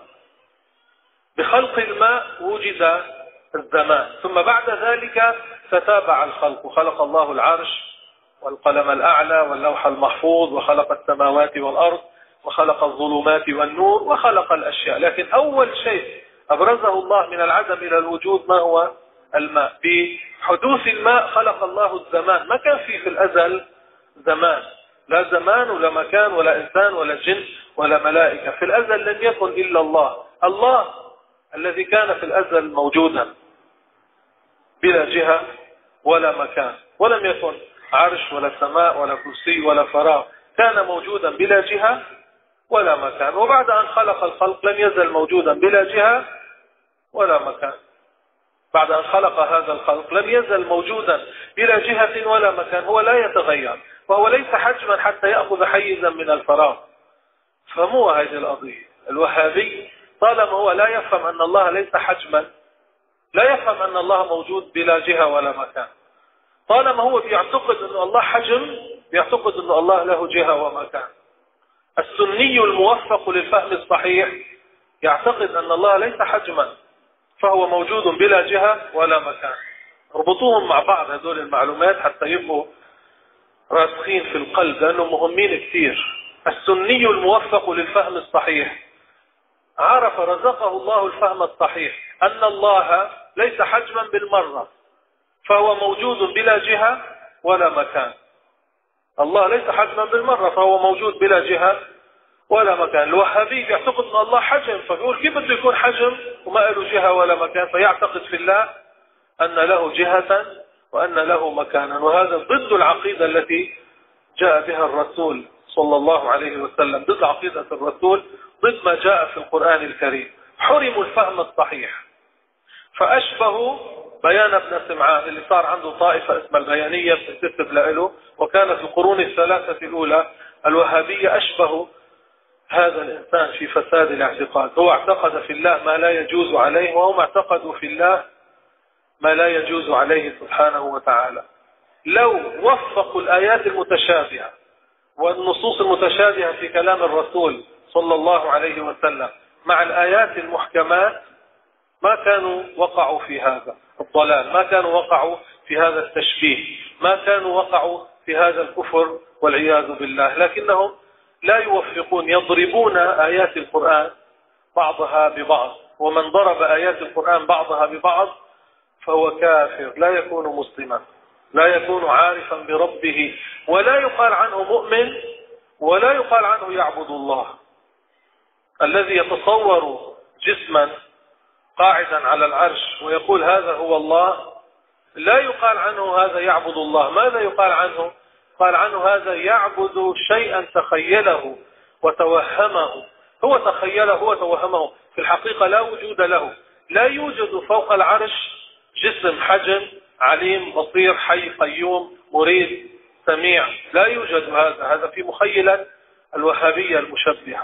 Speaker 1: بخلق الماء وجد الزمان، ثم بعد ذلك تتابع الخلق. خلق الله العرش والقلم الأعلى واللوح المحفوظ، وخلق السماوات والأرض، وخلق الظلمات والنور، وخلق الأشياء. لكن أول شيء أبرزه الله من العدم إلى الوجود ما هو الماء. بحدوث الماء خلق الله الزمان. ما كان فيه في الأزل زمان، لا زمان ولا مكان ولا إنسان ولا جن ولا ملائكة. في الأزل لم يكن إلا الله، الله الذي كان في الأزل موجودا بلا جهة ولا مكان، ولم يكن عرش ولا سماء ولا كرسي ولا فراغ، كان موجودا بلا جهة ولا مكان. وبعد أن خلق الخلق لم يزل موجودا بلا جهة ولا مكان. بعد أن خلق هذا الخلق لم يزل موجودا بلا جهة ولا مكان. هو لا يتغير، وهو ليس حجما حتى يأخذ حيزا من الفراغ. فمو هذه القضية. الوهابي طالما هو لا يفهم أن الله ليس حجما، لا يفهم أن الله موجود بلا جهة ولا مكان. طالما هو بيعتقد أن الله حجم، بيعتقد أن الله له جهة ومكان. السني الموفق للفهم الصحيح يعتقد أن الله ليس حجما، فهو موجود بلا جهة ولا مكان. اربطوهم مع بعض هذول المعلومات حتى يبقوا راسخين في القلب، لأنهم مهمين كثير. السني الموفق للفهم الصحيح عرف رزقه الله الفهم الصحيح أن الله ليس حجما بالمرة، فهو موجود بلا جهة ولا مكان. الله ليس حجما بالمرة، فهو موجود بلا جهة ولا مكان. الوهابي يعتقد أن الله حجم، فبيقول كيف بده يكون حجم وما له جهة ولا مكان؟ فيعتقد في الله أن له جهة وأن له مكانا، وهذا ضد العقيدة التي جاء بها الرسول صلى الله عليه وسلم، ضد عقيدة الرسول، ضد ما جاء في القرآن الكريم. حرموا الفهم الصحيح، فأشبهوا بيان ابن سمعان اللي صار عنده طائفة اسمها البيانية بتنتسب له، وكانت في القرون الثلاثة الأولى الوهابية أشبهوا هذا الإنسان في فساد الاعتقاد. هو اعتقد في الله ما لا يجوز عليه، وهم اعتقدوا في الله ما لا يجوز عليه سبحانه وتعالى. لو وفقوا الآيات المتشابهة والنصوص المتشابهة في كلام الرسول صلى الله عليه وسلم مع الآيات المحكمات ما كانوا وقعوا في هذا الضلال، ما كانوا وقعوا في هذا التشبيه، ما كانوا وقعوا في هذا الكفر والعياذ بالله. لكنهم لا يوفقون، يضربون آيات القرآن بعضها ببعض، ومن ضرب آيات القرآن بعضها ببعض فهو كافر، لا يكون مسلما، لا يكون عارفا بربه، ولا يقال عنه مؤمن، ولا يقال عنه يعبد الله. الذي يتصور جسما قاعدا على العرش ويقول هذا هو الله، لا يقال عنه هذا يعبد الله. ماذا يقال عنه؟ قال عنه هذا يعبد شيئا تخيله وتوهمه. هو تخيله، هو توهمه، في الحقيقة لا وجود له. لا يوجد فوق العرش جسم حجم عليم بصير حي قيوم مريد سميع، لا يوجد هذا. هذا في مخيلة الوهابية المشبهة.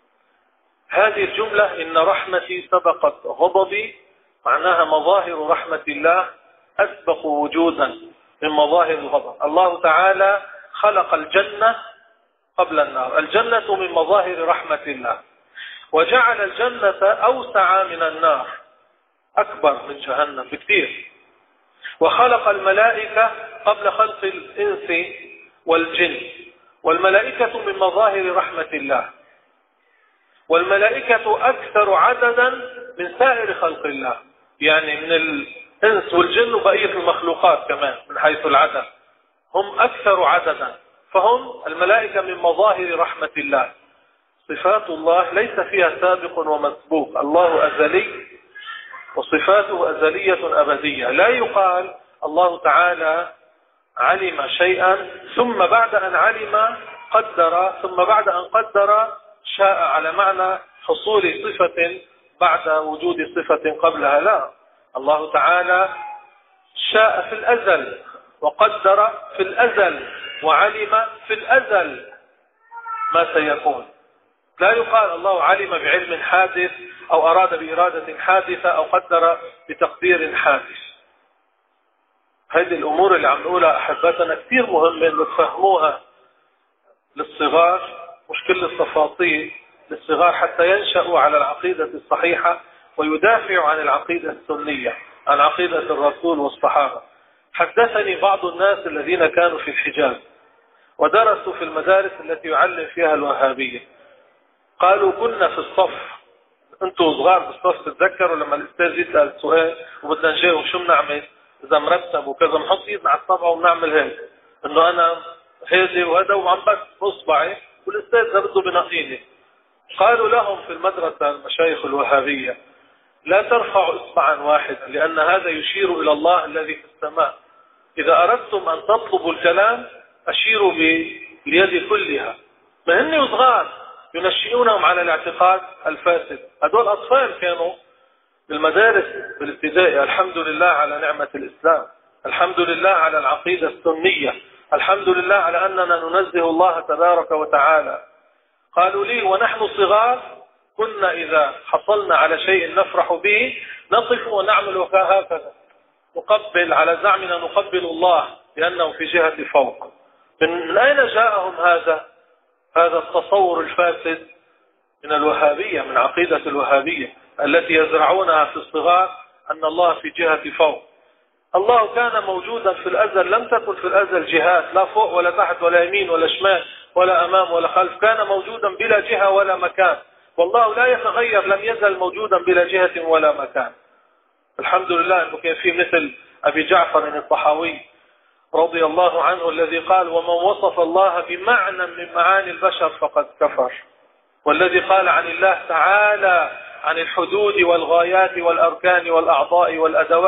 Speaker 1: هذه الجملة إن رحمتي سبقت غضبي معناها مظاهر رحمة الله أسبق وجودا من مظاهر الغضب. الله تعالى خلق الجنة قبل النار، الجنة من مظاهر رحمة الله، وجعل الجنة أوسع من النار، أكبر من جهنم بكثير، وخلق الملائكة قبل خلق الإنس والجن، والملائكة من مظاهر رحمة الله، والملائكة أكثر عددا من سائر خلق الله، يعني من الإنس والجن وبقية المخلوقات كمان من حيث العدد هم أكثر عددا، فهم الملائكة من مظاهر رحمة الله. صفات الله ليس فيها سابق ومسبوق، الله أزلي وصفاته أزلية أبدية. لا يقال الله تعالى علم شيئا ثم بعد أن علم قدر، ثم بعد أن قدر شاء، على معنى حصول صفة بعد وجود صفة قبلها. لا، الله تعالى شاء في الأزل وقدر في الأزل وعلم في الأزل ما سيكون. لا يقال الله علم بعلم حادث أو أراد بإرادة حادثة أو قدر بتقدير حادث. هذه الأمور اللي عم نقولها أحبتنا كثير مهمة إنه تفهموها للصغار، مش كل التفاصيل، للصغار حتى ينشأوا على العقيدة الصحيحة ويدافعوا عن العقيدة السنية، عن عقيدة الرسول والصحابة. حدثني بعض الناس الذين كانوا في الحجاز ودرسوا في المدارس التي يعلم فيها الوهابية، قالوا كنا في الصف، انتوا صغار بالصف تتذكروا لما الاستاذ يسأل سؤال وبدنا نجاوب شو بنعمل اذا مرتب وكذا، بنحط ايدنا على الطبعة وبنعمل هيك، انه انا هيدي وهذا وعم بس اصبعي والاستاذ ده بده بنقيني. قالوا لهم في المدرسة المشايخ الوهابية لا ترفعوا اصبعا واحدا لان هذا يشير الى الله الذي في السماء. اذا اردتم ان تطلبوا الكلام اشيروا باليد كلها. ما هن صغار ينشئونهم على الاعتقاد الفاسد. هذول أطفال كانوا بالمدارس بالابتدائي. الحمد لله على نعمة الإسلام، الحمد لله على العقيدة السنية، الحمد لله على أننا ننزه الله تبارك وتعالى. قالوا لي ونحن صغار كنا إذا حصلنا على شيء نفرح به نقف ونعمل هكذا، نقبل على زعمنا نقبل الله لأنه في جهة فوق. من أين جاءهم هذا هذا التصور الفاسد؟ من الوهابية، من عقيدة الوهابية التي يزرعونها في الصغار أن الله في جهة فوق. الله كان موجودا في الأزل، لم تكن في الأزل جهات لا فوق ولا تحت ولا يمين ولا شمال ولا أمام ولا خلف، كان موجودا بلا جهة ولا مكان، والله لا يتغير، لم يزل موجودا بلا جهة ولا مكان. الحمد لله أنه كان في مثل أبي جعفر الطحاوي رضي الله عنه الذي قال ومن وصف الله بمعنى من معاني البشر فقد كفر، والذي قال عن الله تعالى عن الحدود والغايات والأركان والأعضاء والأدوات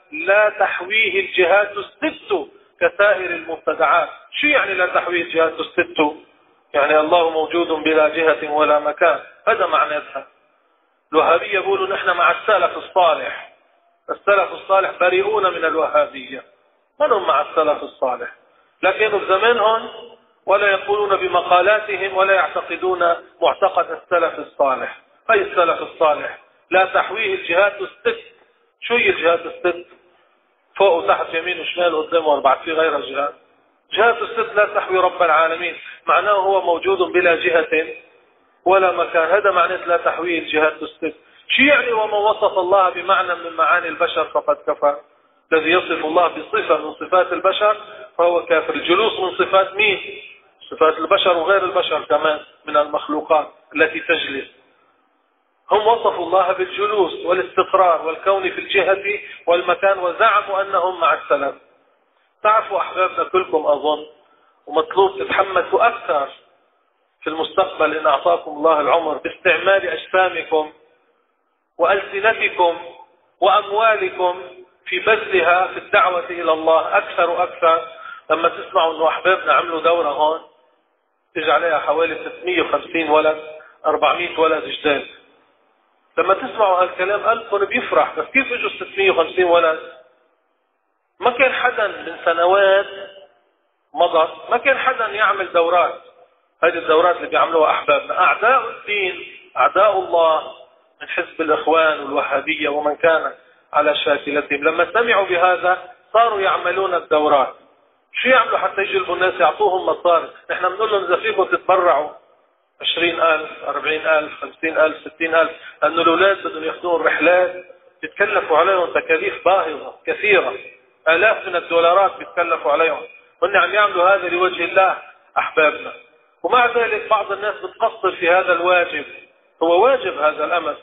Speaker 1: لا تحويه الجهات الست كسائر المبتدعات. شو يعني لا تحويه الجهات الست؟ يعني الله موجود بلا جهة ولا مكان، هذا معناتها. الوهابية يقولوا نحن مع السلف الصالح، السلف الصالح بريئون من الوهابية، من هم مع السلف الصالح؟ لكن في زمانهم ولا يقولون بمقالاتهم ولا يعتقدون معتقد السلف الصالح. أي السلف الصالح؟ لا تحويه الجهات الست. شو هي الجهات الست؟ فوق وتحت يمين وشمال وقدام واربعة، في غير الجهات. جهات الست لا تحوي رب العالمين، معناه هو موجود بلا جهة ولا مكان، هذا معناه لا تحويه الجهات الست. شو يعني ومن وصف الله بمعنى من معاني البشر فقد كفر؟ الذي يصف الله بصفة من صفات البشر فهو كافر. الجلوس من صفات مين؟ صفات البشر وغير البشر كمان من المخلوقات التي تجلس. هم وصفوا الله بالجلوس والاستقرار والكون في الجهة والمكان وزعموا أنهم مع السلف. تعرفوا أحبابنا كلكم أظن، ومطلوب تتحمسوا أكثر في المستقبل إن أعطاكم الله العمر باستعمال أجسامكم وألسنتكم وأموالكم في بذلها في الدعوة إلى الله أكثر وأكثر. لما تسمعوا أنه أحبابنا عملوا دورة هون تجي عليها حوالي ستمئة وخمسين ولد، أربعمئة ولد جداد، لما تسمعوا هالكلام قلبكم بيفرح. بس كيف اجوا ستمئة وخمسين ولد؟ ما كان حدا من سنوات مضت ما كان حدا يعمل دورات. هذه الدورات اللي بيعملوها أحبابنا أعداء الدين، أعداء الله من حزب الإخوان والوهابية ومن كان على شاكلتهم، لما سمعوا بهذا صاروا يعملون الدورات. شو يعملوا حتى يجلبوا الناس يعطوهم مصاري؟ نحن بنقول لهم إذا فيكم تتبرعوا عشرين ألف، أربعين ألف، خمسين ألف، ستين ألف، لأنه الأولاد بدهم يأخذون رحلات يتكلفوا عليهم تكاليف باهظة كثيرة، آلاف من الدولارات بيتكلفوا عليهم، وإن عم يعملوا هذا لوجه الله أحبابنا. ومع ذلك بعض الناس بتقصر في هذا الواجب. هو واجب هذا الأمر،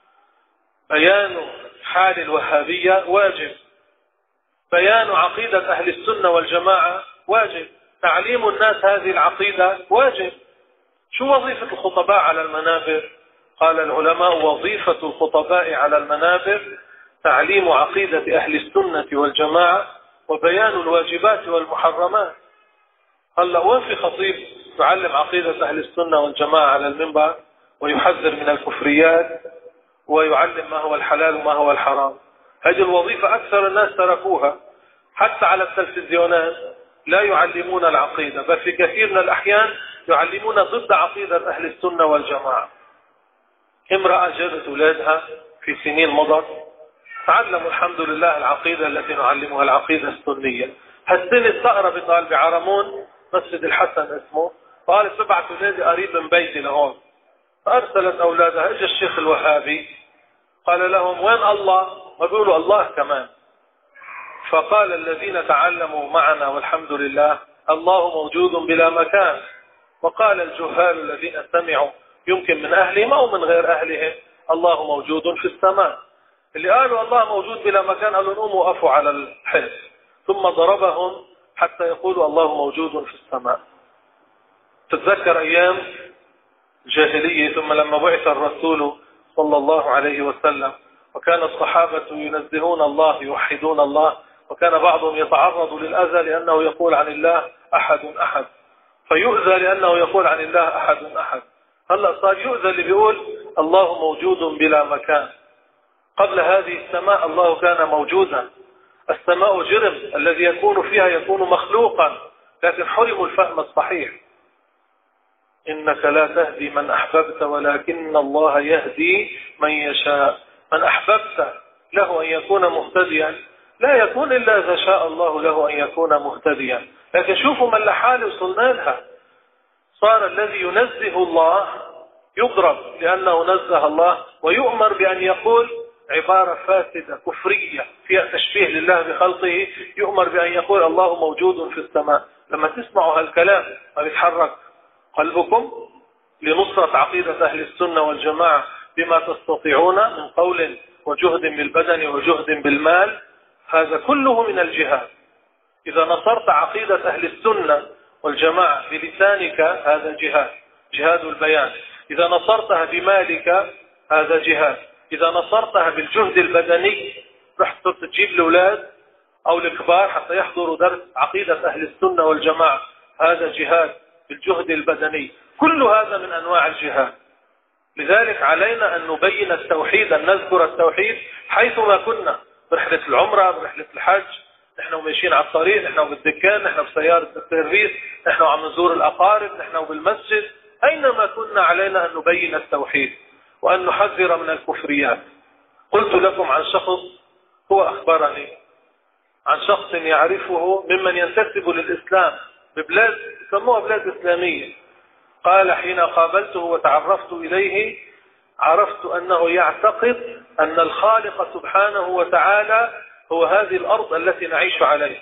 Speaker 1: بيان حال الوهابية واجب، بيان عقيدة أهل السنة والجماعة واجب، تعليم الناس هذه العقيدة واجب. شو وظيفة الخطباء على المنابر؟ قال العلماء وظيفة الخطباء على المنابر تعليم عقيدة أهل السنة والجماعة وبيان الواجبات والمحرمات. هلا وين في خطيب يعلم عقيدة أهل السنة والجماعة على المنبر ويحذر من الكفريات ويعلم ما هو الحلال وما هو الحرام؟ هذه الوظيفة أكثر الناس تركوها. حتى على التلفزيونات لا يعلمون العقيدة، بل في كثير من الأحيان يعلمون ضد عقيدة أهل السنة والجماعة. امرأة جابت أولادها في سنين مضت تعلموا الحمد لله العقيدة التي نعلمها العقيدة السنية. هالسنة تقرأ بطال بعرمون مسجد الحسن اسمه، قالت ببعث أولادي قريب من بيتي لهون، فأرسلت أولادها. اجى الشيخ الوهابي قال لهم وين الله؟ ما بيقولوا الله كمان. فقال الذين تعلموا معنا والحمد لله الله موجود بلا مكان. وقال الجهال الذين سمعوا يمكن من أهلهم أو من غير أهلهم الله موجود في السماء. اللي قالوا الله موجود بلا مكان قالوا قوموا وقفوا على الحلف، ثم ضربهم حتى يقولوا الله موجود في السماء. تتذكر أيام الجاهلية ثم لما بعث الرسول صلى الله عليه وسلم وكان الصحابة ينزهون الله يوحدون الله، وكان بعضهم يتعرض للأذى لأنه يقول عن الله أحد أحد، فيؤذى لأنه يقول عن الله أحد أحد. هلأ صار يؤذى اللي بيقول الله موجود بلا مكان. قبل هذه السماء الله كان موجودا. السماء جرم الذي يكون فيها يكون مخلوقا، لكن حرموا الفهم الصحيح. إنك لا تهدي من أحببت ولكن الله يهدي من يشاء. من أحببت له أن يكون مهتديا لا يكون إلا إذا شاء الله له أن يكون مهتديا. لكن شوفوا من لحاله وصلنا لها. صار الذي ينزه الله يضرب لأنه نزه الله، ويؤمر بأن يقول عبارة فاسدة كفرية فيها تشبيه لله بخلقه، يؤمر بأن يقول الله موجود في السماء. لما تسمعوا هالكلام ما بيتحرك قلبكم لنصرة عقيدة أهل السنة والجماعة بما تستطيعون من قول وجهد بالبدن وجهد بالمال؟ هذا كله من الجهاد. إذا نصرت عقيدة أهل السنة والجماعة بلسانك هذا جهاد، جهاد البيان. إذا نصرتها بمالك هذا جهاد. إذا نصرتها بالجهد البدني رحت تجيب الأولاد أو الكبار حتى يحضروا درس عقيدة أهل السنة والجماعة، هذا جهاد بالجهد البدني، كل هذا من أنواع الجهاد. لذلك علينا أن نبين التوحيد، أن نذكر التوحيد حيثما كنا، برحلة العمرة، برحلة الحج، نحن ماشيين على الطريق، نحن بالدكان، نحن بسيارة السيرفيس، نحن عم نزور الأقارب، نحن بالمسجد، أينما كنا علينا أن نبين التوحيد وأن نحذر من الكفريات. قلت لكم عن شخص هو أخبرني عن شخص يعرفه ممن ينتسب للإسلام ببلاد يسموها بلاد إسلامية. قال حين قابلته وتعرفت إليه عرفت أنه يعتقد أن الخالق سبحانه وتعالى هو هذه الأرض التي نعيش عليها،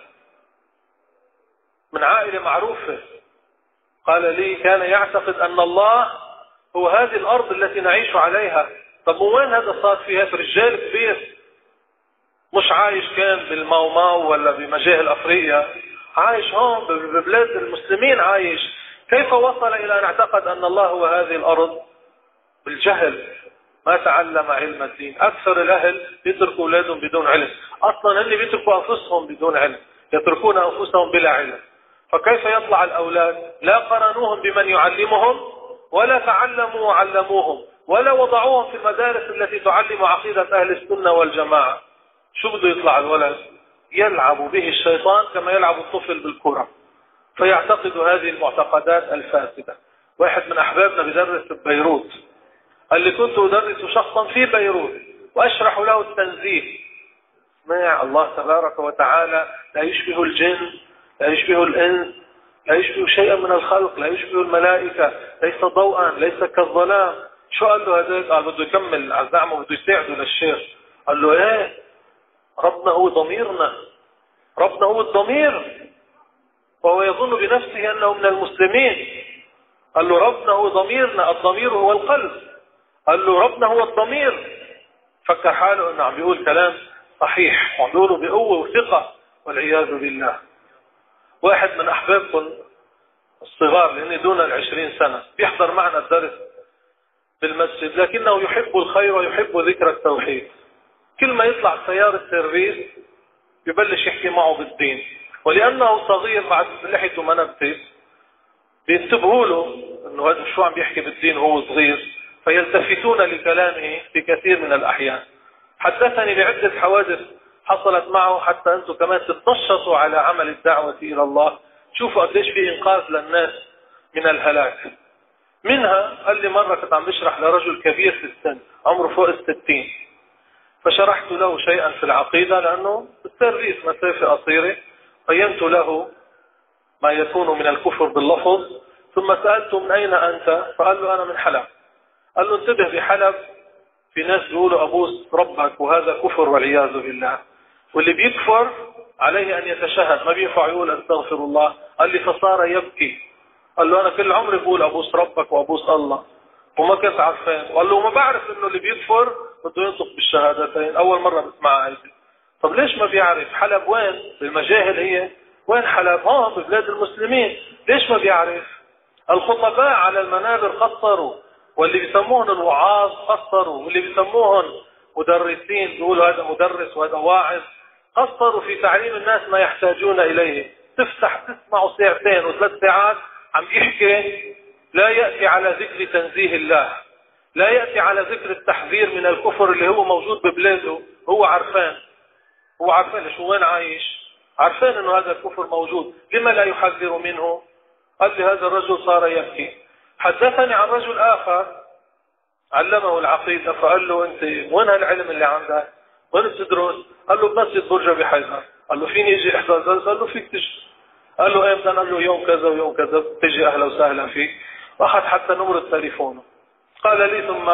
Speaker 1: من عائلة معروفة. قال لي كان يعتقد أن الله هو هذه الأرض التي نعيش عليها. طب وين هذا صار فيها؟ في رجال كبير، مش عايش كان بالماو ماو ولا بمجاهل أفريقيا، عايش هون ببلاد المسلمين عايش. كيف وصل إلى أن اعتقد أن الله هو هذه الأرض؟ بالجهل، ما تعلم علم الدين. أكثر الأهل يتركوا أولادهم بدون علم، أصلا اللي بيتركوا أنفسهم بدون علم، يتركون أنفسهم بلا علم. فكيف يطلع الأولاد؟ لا قرنوهم بمن يعلمهم ولا تعلموا وعلموهم ولا وضعوهم في المدارس التي تعلم عقيدة أهل السنة والجماعة. شو بده يطلع الولد؟ يلعب به الشيطان كما يلعب الطفل بالكرة، فيعتقد هذه المعتقدات الفاسدة. واحد من أحبابنا بدرس ببيروت قال لي كنت أدرس شخصا في بيروت وأشرح له التنزيه. اسمع، الله تبارك وتعالى لا يشبه الجن، لا يشبه الإنس، لا يشبه شيئا من الخلق، لا يشبه الملائكة، ليس ضوءا، ليس كالظلام. شو قال له هذا؟ قال بده يكمل على زعمه، بده يساعده للشيخ. قال له ايه؟ ربنا هو ضميرنا، ربنا هو الضمير، وهو يظن بنفسه أنه من المسلمين. قال له ربنا هو ضميرنا، الضمير هو القلب. قال له ربنا هو الضمير. فكر حاله أنه عم بيقول كلام صحيح وعم بيقوله بقوة وثقة، والعياذ بالله. واحد من أحبابكم الصغار لأني دون العشرين سنة بيحضر معنا الدرس بالمسجد، لكنه يحب الخير ويحب ذكر التوحيد. كل ما يطلع سيارة سيرفيس يبلش يحكي معه بالدين، ولأنه صغير بعد لحيته ما نبتت بينتبهوا له أنه هذا شو عم بيحكي بالدين وهو صغير، فيلتفتون لكلامه في كثير من الأحيان. حدثني بعدة حوادث حصلت معه حتى أنتم كمان تتنشطوا على عمل الدعوة إلى الله. شوفوا قديش في إنقاذ للناس من الهلاك. منها قال لي مرة كنت عم بشرح لرجل كبير في السن عمره فوق الستين، فشرحت له شيئا في العقيدة لأنه السيرفيس مسافة قصيرة، بينت له ما يكون من الكفر باللفظ، ثم سألته من أين أنت؟ فقال له أنا من حلب. قال له انتبه، بحلب في ناس بيقولوا أبوس ربك وهذا كفر والعياذ بالله، واللي بيكفر عليه أن يتشهد، ما بينفع يقول أستغفر الله. قال لي فصار يبكي. قال له أنا كل عمري بقول أبوس ربك وأبوس الله وما كنت عارفين. قال له ما بعرف إنه اللي بيكفر بده ينطق بالشهادتين، أول مرة بسمعها هيدي. طب ليش ما بيعرف؟ حلب وين؟ بالمجاهل هي. وين حلب؟ هون ببلاد المسلمين. ليش ما بيعرف؟ الخطباء على المنابر قصروا، واللي بيسموهن الوعاظ قصروا، واللي بيسموهن مدرسين بيقولوا هذا مدرس وهذا واعظ، قصروا في تعليم الناس ما يحتاجون إليه. تفتح تسمعوا ساعتين وثلاث ساعات عم يحكي لا يأتي على ذكر تنزيه الله، لا يأتي على ذكر التحذير من الكفر اللي هو موجود ببلاده. هو عارفان، هو عارفان ليش وين عايش، عارفين انه هذا الكفر موجود، لما لا يحذر منه؟ قال لي هذا الرجل صار يبكي. حدثني عن رجل آخر علمه العقيدة، فقال له انت وين هالعلم اللي عندك؟ وين بتدرس؟ قال له بمسجد برج بحيدر. قال له فيني اجي احضر درس؟ قال له فيك تجي. قال له امتى؟ قال له يوم كذا ويوم كذا، تجي اهلا وسهلا فيك. واخذ حتى نمرة تليفونه. قال لي ثم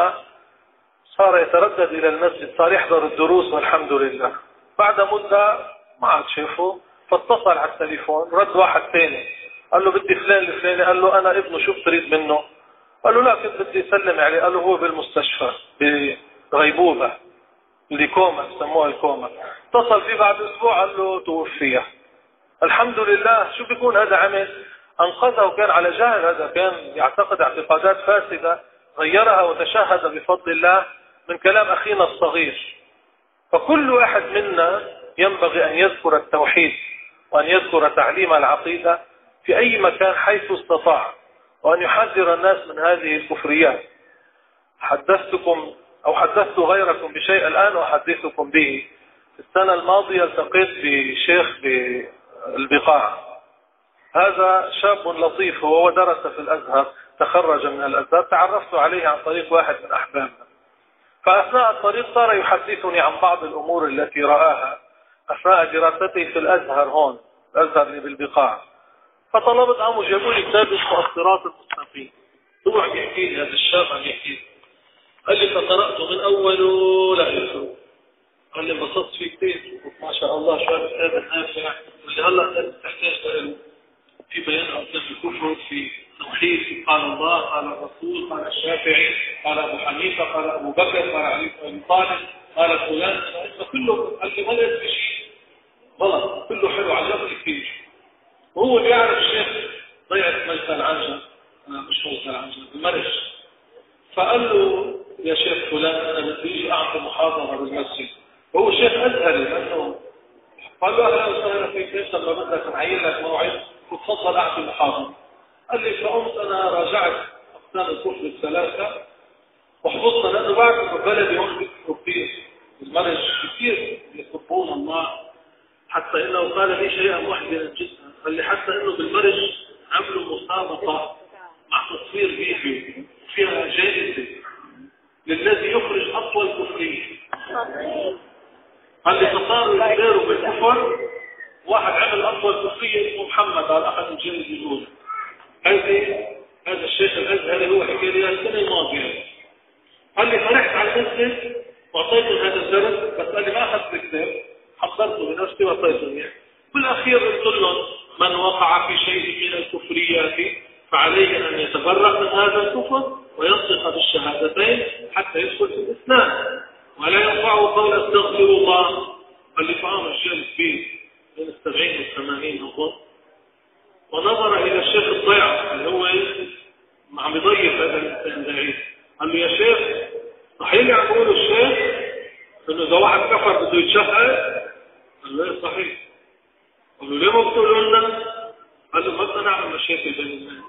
Speaker 1: صار يتردد الى المسجد، صار يحضر الدروس والحمد لله. بعد مدة ما عاد شافه، فاتصل على التليفون، رد واحد ثاني قال له بدي فلان الفلاني. قال له انا ابنه، شو بتريد منه؟ قال له لا كنت بدي اسلم عليه. قال له هو بالمستشفى بغيبوبة، اللي كوما بسموها الكوما. اتصل فيه بعد اسبوع قال له توفيه. الحمد لله. شو بيكون هذا عمل؟ انقذه. كان على جهل، هذا كان يعتقد اعتقادات فاسدة غيرها وتشهد بفضل الله من كلام اخينا الصغير. فكل واحد منا ينبغي أن يذكر التوحيد وأن يذكر تعليم العقيدة في أي مكان حيث استطاع، وأن يحذر الناس من هذه الكفريات. حدثتكم أو حدثت غيركم بشيء الآن وأحدثكم به. السنة الماضية التقيت بشيخ بالبقاع، هذا شاب لطيف، هو درس في الأزهر، تخرج من الأزهر، تعرفت عليه عن طريق واحد من أحبابنا. فأثناء الطريق صار يحدثني عن بعض الأمور التي رآها أثناء دراسته في الأزهر هون، الأزهر اللي بالبقاع. فطلبت أمه جابوا لي كتاب اسمه الصراط المستقيم. هو عم يحكي لي، هذا الشاب عم يحكي لي، قال لي فقرأته من أوله لآخره. قال لي انبسطت فيه كثير، ما شاء الله شو هذا الكتاب نافع، واللي هلا انت تحتاج له في بيان أركان الكفر، في توحيد، قال الله، قال الرسول، قال الشافعي، قال أبو حنيفة، قال أبو بكر، قال علي بن أبي طالب، قال فلان، فكله قال لي ما لقيت في شيء غلط، كله حلو، عجبني كثير. وهو اللي يعرف الشيخ ضيعة مجد العنجة، أنا مش مجد العنجة، المرج. فقال له يا شيخ فلان أنا بدي أجي أعطي محاضرة بالمسجد، وهو شيخ أزهري لأنه. قال له أهلا وسهلا فيك، ليش لما بدك نعين لك موعد وتفضل أعطي محاضرة. قال لي فقمت أنا راجعت أقسام الكفر الثلاثة وحفظت، لأنه بعرف في بلدي هون بيكفروا كثير المرج، كثير يسبون الله، حتى إنه قال لي شيئا محزنا جدا، قال لي حتى إنه بالمرج عملوا مسابقة مع تصوير فيديو فيها جائزة للذي يخرج أطول كفري. قال لي فصاروا يداروا بالكفر، واحد عمل أطول كفرية اسمه محمد، قال أخذ الجائزة الأولى. هذه هذا الشيخ الأزهري هو حكى لي السنة الماضية. قال لي فرحت على المسجد وأعطيته هذا الدرس، بس قال لي ما أخذت الكتاب، حضرته بنفسي وأعطيته إياه. بالأخير قلت لهم من وقع في شيء من الكفريات فعليه أن يتبرأ من هذا الكفر وينطق بالشهادتين حتى يدخل في الإسلام، ولا ينفعه قول استغفر الله. قال لي فعام الشيخ كبير من السبعين والثمانين أظن، ونظر إلى الشيخ الضيعة اللي هو عم يضيف هذا الإنسان داعي. قال له يا شيخ صحيح اللي عم يقوله الشيخ إنه إذا واحد كفر بده يتشهد؟ قال له إيه صحيح. قال له ليه ما بتقولوا لنا؟ قال له ما بدنا نعمل مشاكل بين الناس.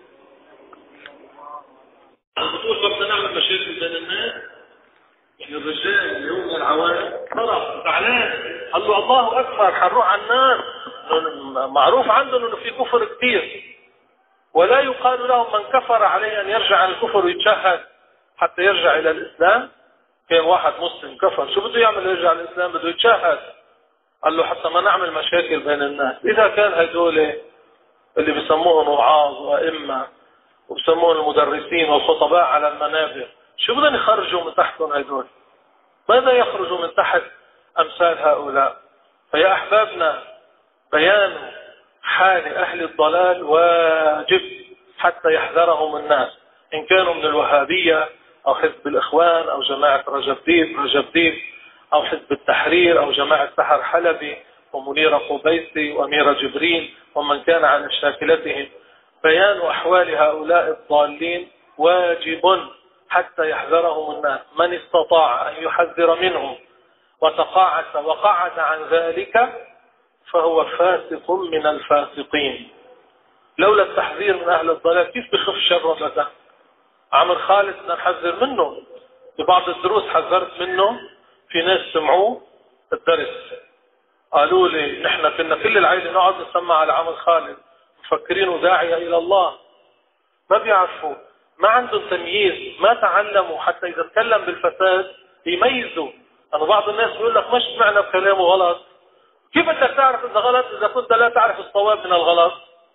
Speaker 1: قال بتقول ما بدنا نعمل مشاكل بين الناس؟ يعني الرجال اللي هو من العوام طرف زعلان، قال له الله أكبر حنروح على الناس، معروف عندهم إنه في كفر كثير، ولا يقال لهم من كفر عليه أن يرجع عن الكفر ويتشهد حتى يرجع إلى الإسلام. كان واحد مسلم كفر شو بده يعمل يرجع الإسلام؟ بده يتشهد. قال له حتى ما نعمل مشاكل بين الناس. إذا كان هدول اللي بيسموهم وعاظ وإمة وبيسموهم المدرسين والخطباء على المنابر، شو بدنا يخرجوا من تحتهم هدول؟ ماذا يخرجوا من تحت أمثال هؤلاء؟ فيا أحبابنا بيان حال أهل الضلال واجب حتى يحذرهم الناس، إن كانوا من الوهابية أو حزب الإخوان أو جماعة رجب ديب رجب ديب أو حزب التحرير أو جماعة سحر حلبي ومنير قبيسي وأمير جبرين ومن كان عن شاكلتهم. بيان أحوال هؤلاء الضالين واجب حتى يحذرهم الناس. من استطاع أن يحذر منهم وتقاعس وقعد عن ذلك فهو فاسق من الفاسقين. لولا التحذير من أهل الضلال كيف بخف شر لك؟ عمر خالد نحذر منه ببعض الدروس، حذرت منه، في ناس سمعوه الدرس قالوا لي نحن كنا كل العائلة نقعد نسمع على عمر خالد مفكرينه داعية إلى الله، ما بيعرفوا، ما عندهم تمييز، ما تعلموا حتى إذا تكلم بالفساد يميزوا. أنا بعض الناس بيقول لك ما سمعنا بكلامه غلط. كيف بدك تعرف إذا غلط إذا كنت لا تعرف الصواب من الغلط؟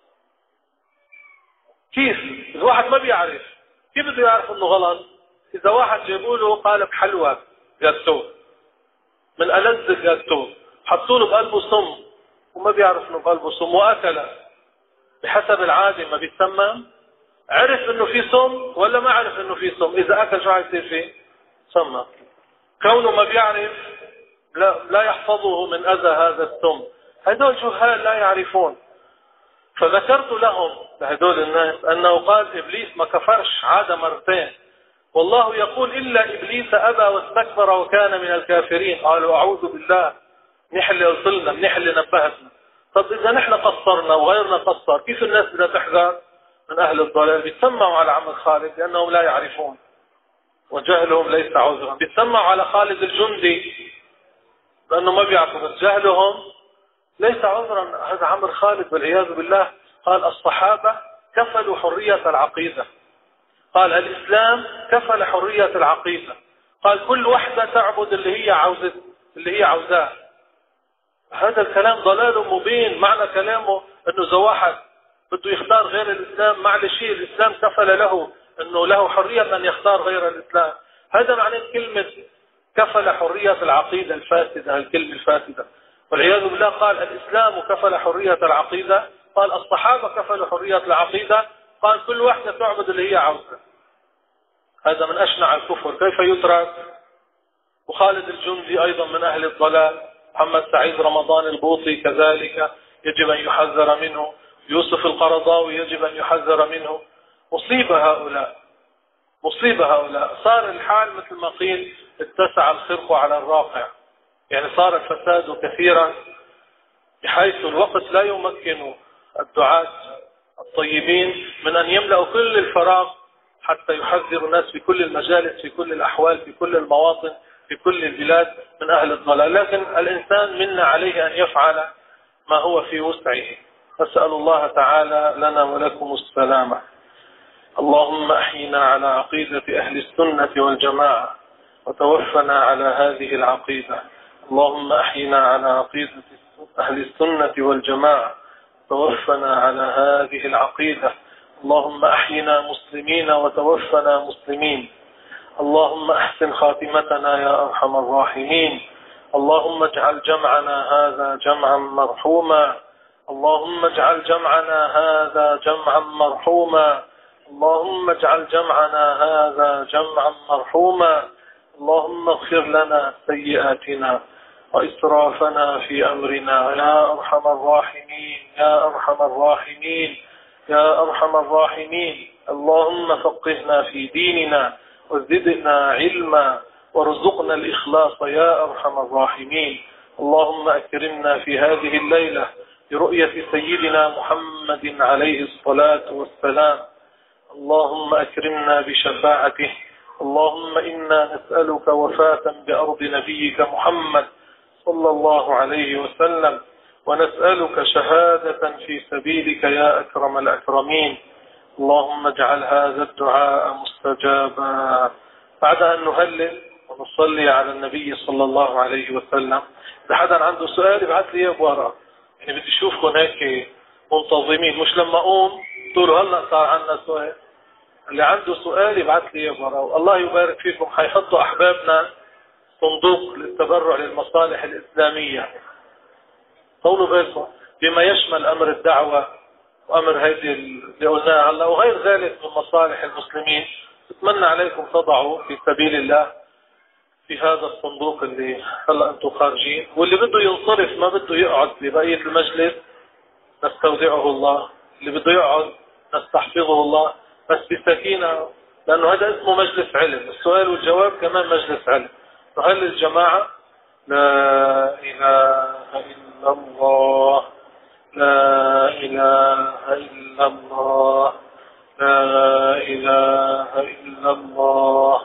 Speaker 1: كيف؟ إذا واحد ما بيعرف كيف بده يعرف إنه غلط؟ إذا واحد جابوا له قالب حلوى جاتو من ألذ الجاتو حطوا له بقلبه سم وما بيعرف إنه بقلبه سم وأكله بحسب العادة ما بيتسمم، عرف إنه في سم ولا ما عرف إنه في سم؟ إذا أكل شو حيصير فيه؟ سمم. كونه ما بيعرف لا, لا يحفظه من أذى هذا السم. هذول جهال لا يعرفون. فذكرت لهم لهدول الناس أنه قال إبليس ما كفرش، عاد مرتين والله يقول إلا إبليس أبى واستكبر وكان من الكافرين. قالوا أعوذ بالله، نحن اللي وصلنا، نحن اللي نبهتنا. طب إذا نحن قصرنا وغيرنا قصر، كيف الناس بدها تحذر من أهل الضلال؟ بيتسمعوا على عمرو خالد لأنهم لا يعرفون وجهلهم ليس عذرا. بيتسمعوا على خالد الجندي لأنه ما بيعرفوا، بس جهلهم ليس عذرا. هذا عمرو خالد والعياذ بالله. قال الصحابة كفلوا حرية العقيدة، قال الإسلام كفل حرية العقيدة، قال كل وحدة تعبد اللي هي عاوزة اللي هي عاوزاه. هذا الكلام ضلال مبين. معنى كلامه انه اذا واحد بده يختار غير الاسلام، معلش شيء الاسلام كفل له انه له حرية ان يختار غير الاسلام. هذا معنى كلمة كفل حرية العقيدة الفاسدة، الكلمة الفاسدة والعياذ بالله. قال الاسلام كفل حرية العقيدة، قال الصحابة كفلوا حرية العقيدة، قال كل واحدة تعبد اللي هي عاوزة. هذا من اشنع الكفر، كيف يترك؟ وخالد الجندي ايضا من اهل الضلال، محمد سعيد رمضان البوطي كذلك يجب ان يحذر منه، يوسف القرضاوي يجب ان يحذر منه. مصيبة هؤلاء، مصيبة هؤلاء. صار الحال مثل ما قيل اتسع الخرق على الراقع، يعني صار الفساد كثيرا بحيث الوقت لا يمكن الدعاة الطيبين من ان يملأوا كل الفراغ حتى يحذر الناس في كل المجالس، في كل الأحوال، في كل المواطن، في كل البلاد من أهل الضلال. لكن الإنسان منا عليه أن يفعل ما هو في وسعه. أسأل الله تعالى لنا ولكم السلامة. اللهم أحينا على عقيدة أهل السنة والجماعة وتوفنا على هذه العقيدة. اللهم أحينا على عقيدة أهل السنة والجماعة وتوفنا على هذه العقيدة. اللهم أحينا مسلمين وتوفنا مسلمين. اللهم أحسن خاتمتنا يا أرحم الراحمين. اللهم اجعل جمعنا هذا جمعا مرحوما. اللهم اجعل جمعنا هذا جمعا مرحوما. اللهم اجعل جمعنا هذا جمعا مرحوما. اللهم اغفر لنا سيئاتنا وإسرافنا في أمرنا يا أرحم الراحمين يا أرحم الراحمين يا أرحم الراحمين. اللهم فقهنا في ديننا وزدنا علما وارزقنا الإخلاص يا أرحم الراحمين. اللهم أكرمنا في هذه الليلة برؤية سيدنا محمد عليه الصلاة والسلام. اللهم أكرمنا بشفاعته. اللهم إنا نسألك وفاة بأرض نبيك محمد صلى الله عليه وسلم، ونسألك شهادة في سبيلك يا أكرم الأكرمين. اللهم اجعل هذا الدعاء مستجابا. بعد أن نهلل ونصلي على النبي صلى الله عليه وسلم، إذا حدا عنده سؤال يبعث لي ورا، يعني بدي أشوفكم هيك منتظمين، مش لما أقوم تقولوا هلا صار عندنا سؤال. اللي عنده سؤال يبعث لي ورا. والله يبارك فيكم. حيحطوا أحبابنا صندوق للتبرع للمصالح الإسلامية، طولوا بالكم، بما يشمل أمر الدعوة وأمر هذه اللي قلناها هلا وغير ذلك من مصالح المسلمين. أتمنى عليكم تضعوا في سبيل الله في هذا الصندوق اللي هلا أنتم خارجين، واللي بده ينصرف ما بده يقعد ببقية المجلس نستودعه الله، اللي بده يقعد نستحفظه الله، بس بسكينة، لأنه هذا اسمه مجلس علم. السؤال والجواب كمان مجلس علم. فهل الجماعة لا إله إلا الله لا إله إلا الله لا إله إلا الله.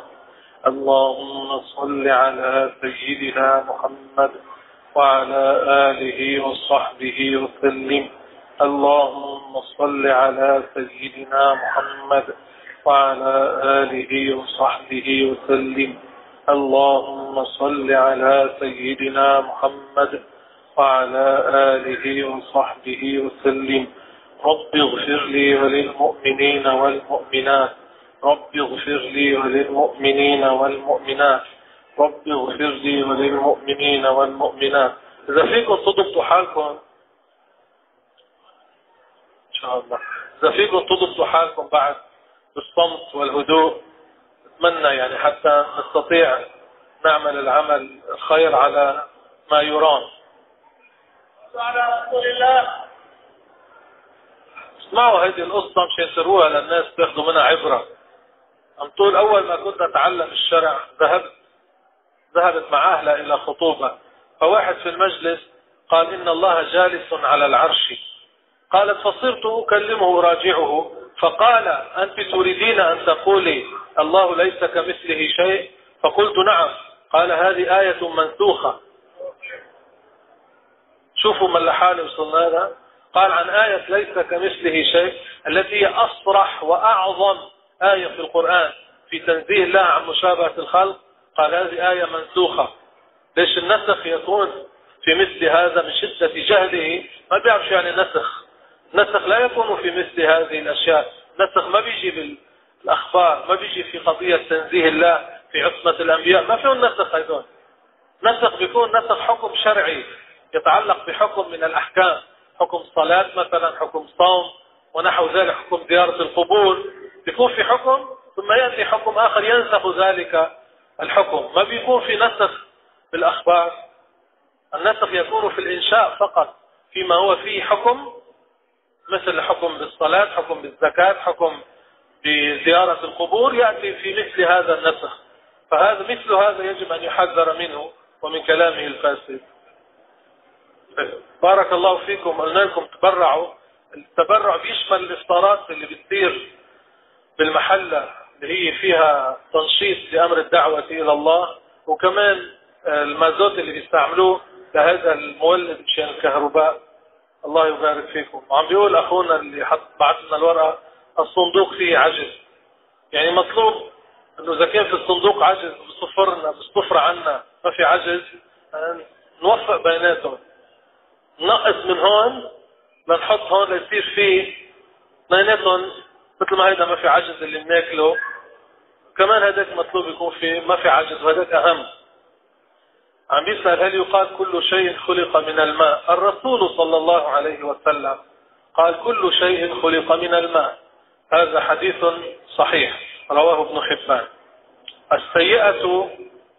Speaker 1: اللهم صل على سيدنا محمد وعلى آله وصحبه وسلم. اللهم صل على سيدنا محمد وعلى آله وصحبه وسلم. اللهم صل على سيدنا محمد وعلى آله وصحبه وسلم. رب اغفر لي وللمؤمنين والمؤمنات رب اغفر لي وللمؤمنين والمؤمنات رب اغفر لي وللمؤمنين والمؤمنات. إذا فيكم تضبطوا حالكم إن شاء الله، إذا فيكم تضبطوا حالكم بعد بالصمت والهدوء، أتمنى يعني حتى نستطيع نعمل العمل الخير على ما يرام. على رسول الله. اسمعوا هذه القصة مشان تروها للناس تاخذوا منها عبرة. أم طول أول ما كنت أتعلم الشرع ذهبت ذهبت مع أهلها إلى خطوبة، فواحد في المجلس قال إن الله جالس على العرش. قالت فصرت أكلمه أراجعه، فقال أنت تريدين أن تقولي الله ليس كمثله شيء؟ فقلت نعم. قال هذه آية منسوخة. شوفوا من لحاله وصلنا هذا. قال عن آية ليس كمثله شيء التي هي أصرح وأعظم آية في القرآن في تنزيه الله عن مشابهة الخلق، قال هذه آية منسوخة. ليش النسخ يكون في مثل هذا؟ من شدة جهله ما بيعرف يعني نسخ. نسخ لا يكون في مثل هذه الأشياء. نسخ ما بيجي بالأخبار، ما بيجي في قضية تنزيه الله في عصمة الأنبياء، ما فيه النسخ أيضا. نسخ بيكون نسخ حكم شرعي يتعلق بحكم من الأحكام، حكم صلاة مثلا، حكم صوم ونحو ذلك، حكم زيارة القبور، بيكون في حكم ثم يأتي حكم آخر ينسخ ذلك الحكم. ما بيكون في نسخ بالأخبار. النسخ يكون في الإنشاء فقط فيما هو فيه حكم، مثل حكم بالصلاة، حكم بالزكاة، حكم بزيارة القبور، يأتي في مثل هذا النسخ. فهذا مثل هذا يجب أن يحذر منه ومن كلامه الفاسد. بارك الله فيكم. قلنا لكم تبرعوا. التبرع بيشمل الإفطارات اللي بتصير بالمحلة اللي هي فيها تنشيط لأمر الدعوة إلى الله، وكمان المازوت اللي بيستعملوه لهذا المولد مشان الكهرباء. الله يبارك فيكم. وعم بيقول أخونا اللي حط بعت لنا الورقة الصندوق فيه عجز، يعني مطلوب إنه إذا كان في الصندوق عجز بصفرنا بصفر عنا ما في عجز، نوفق بيناتهم، نقص من هون لنحط هون ليصير فيه بيناتهم مثل ما هيدا ما في عجز اللي بناكله، كمان هذاك مطلوب يكون في ما في عجز، وهذاك أهم. عم بيسأل هل يقال كل شيء خلق من الماء؟ الرسول صلى الله عليه وسلم قال كل شيء خلق من الماء. هذا حديث صحيح رواه ابن حبان. السيئة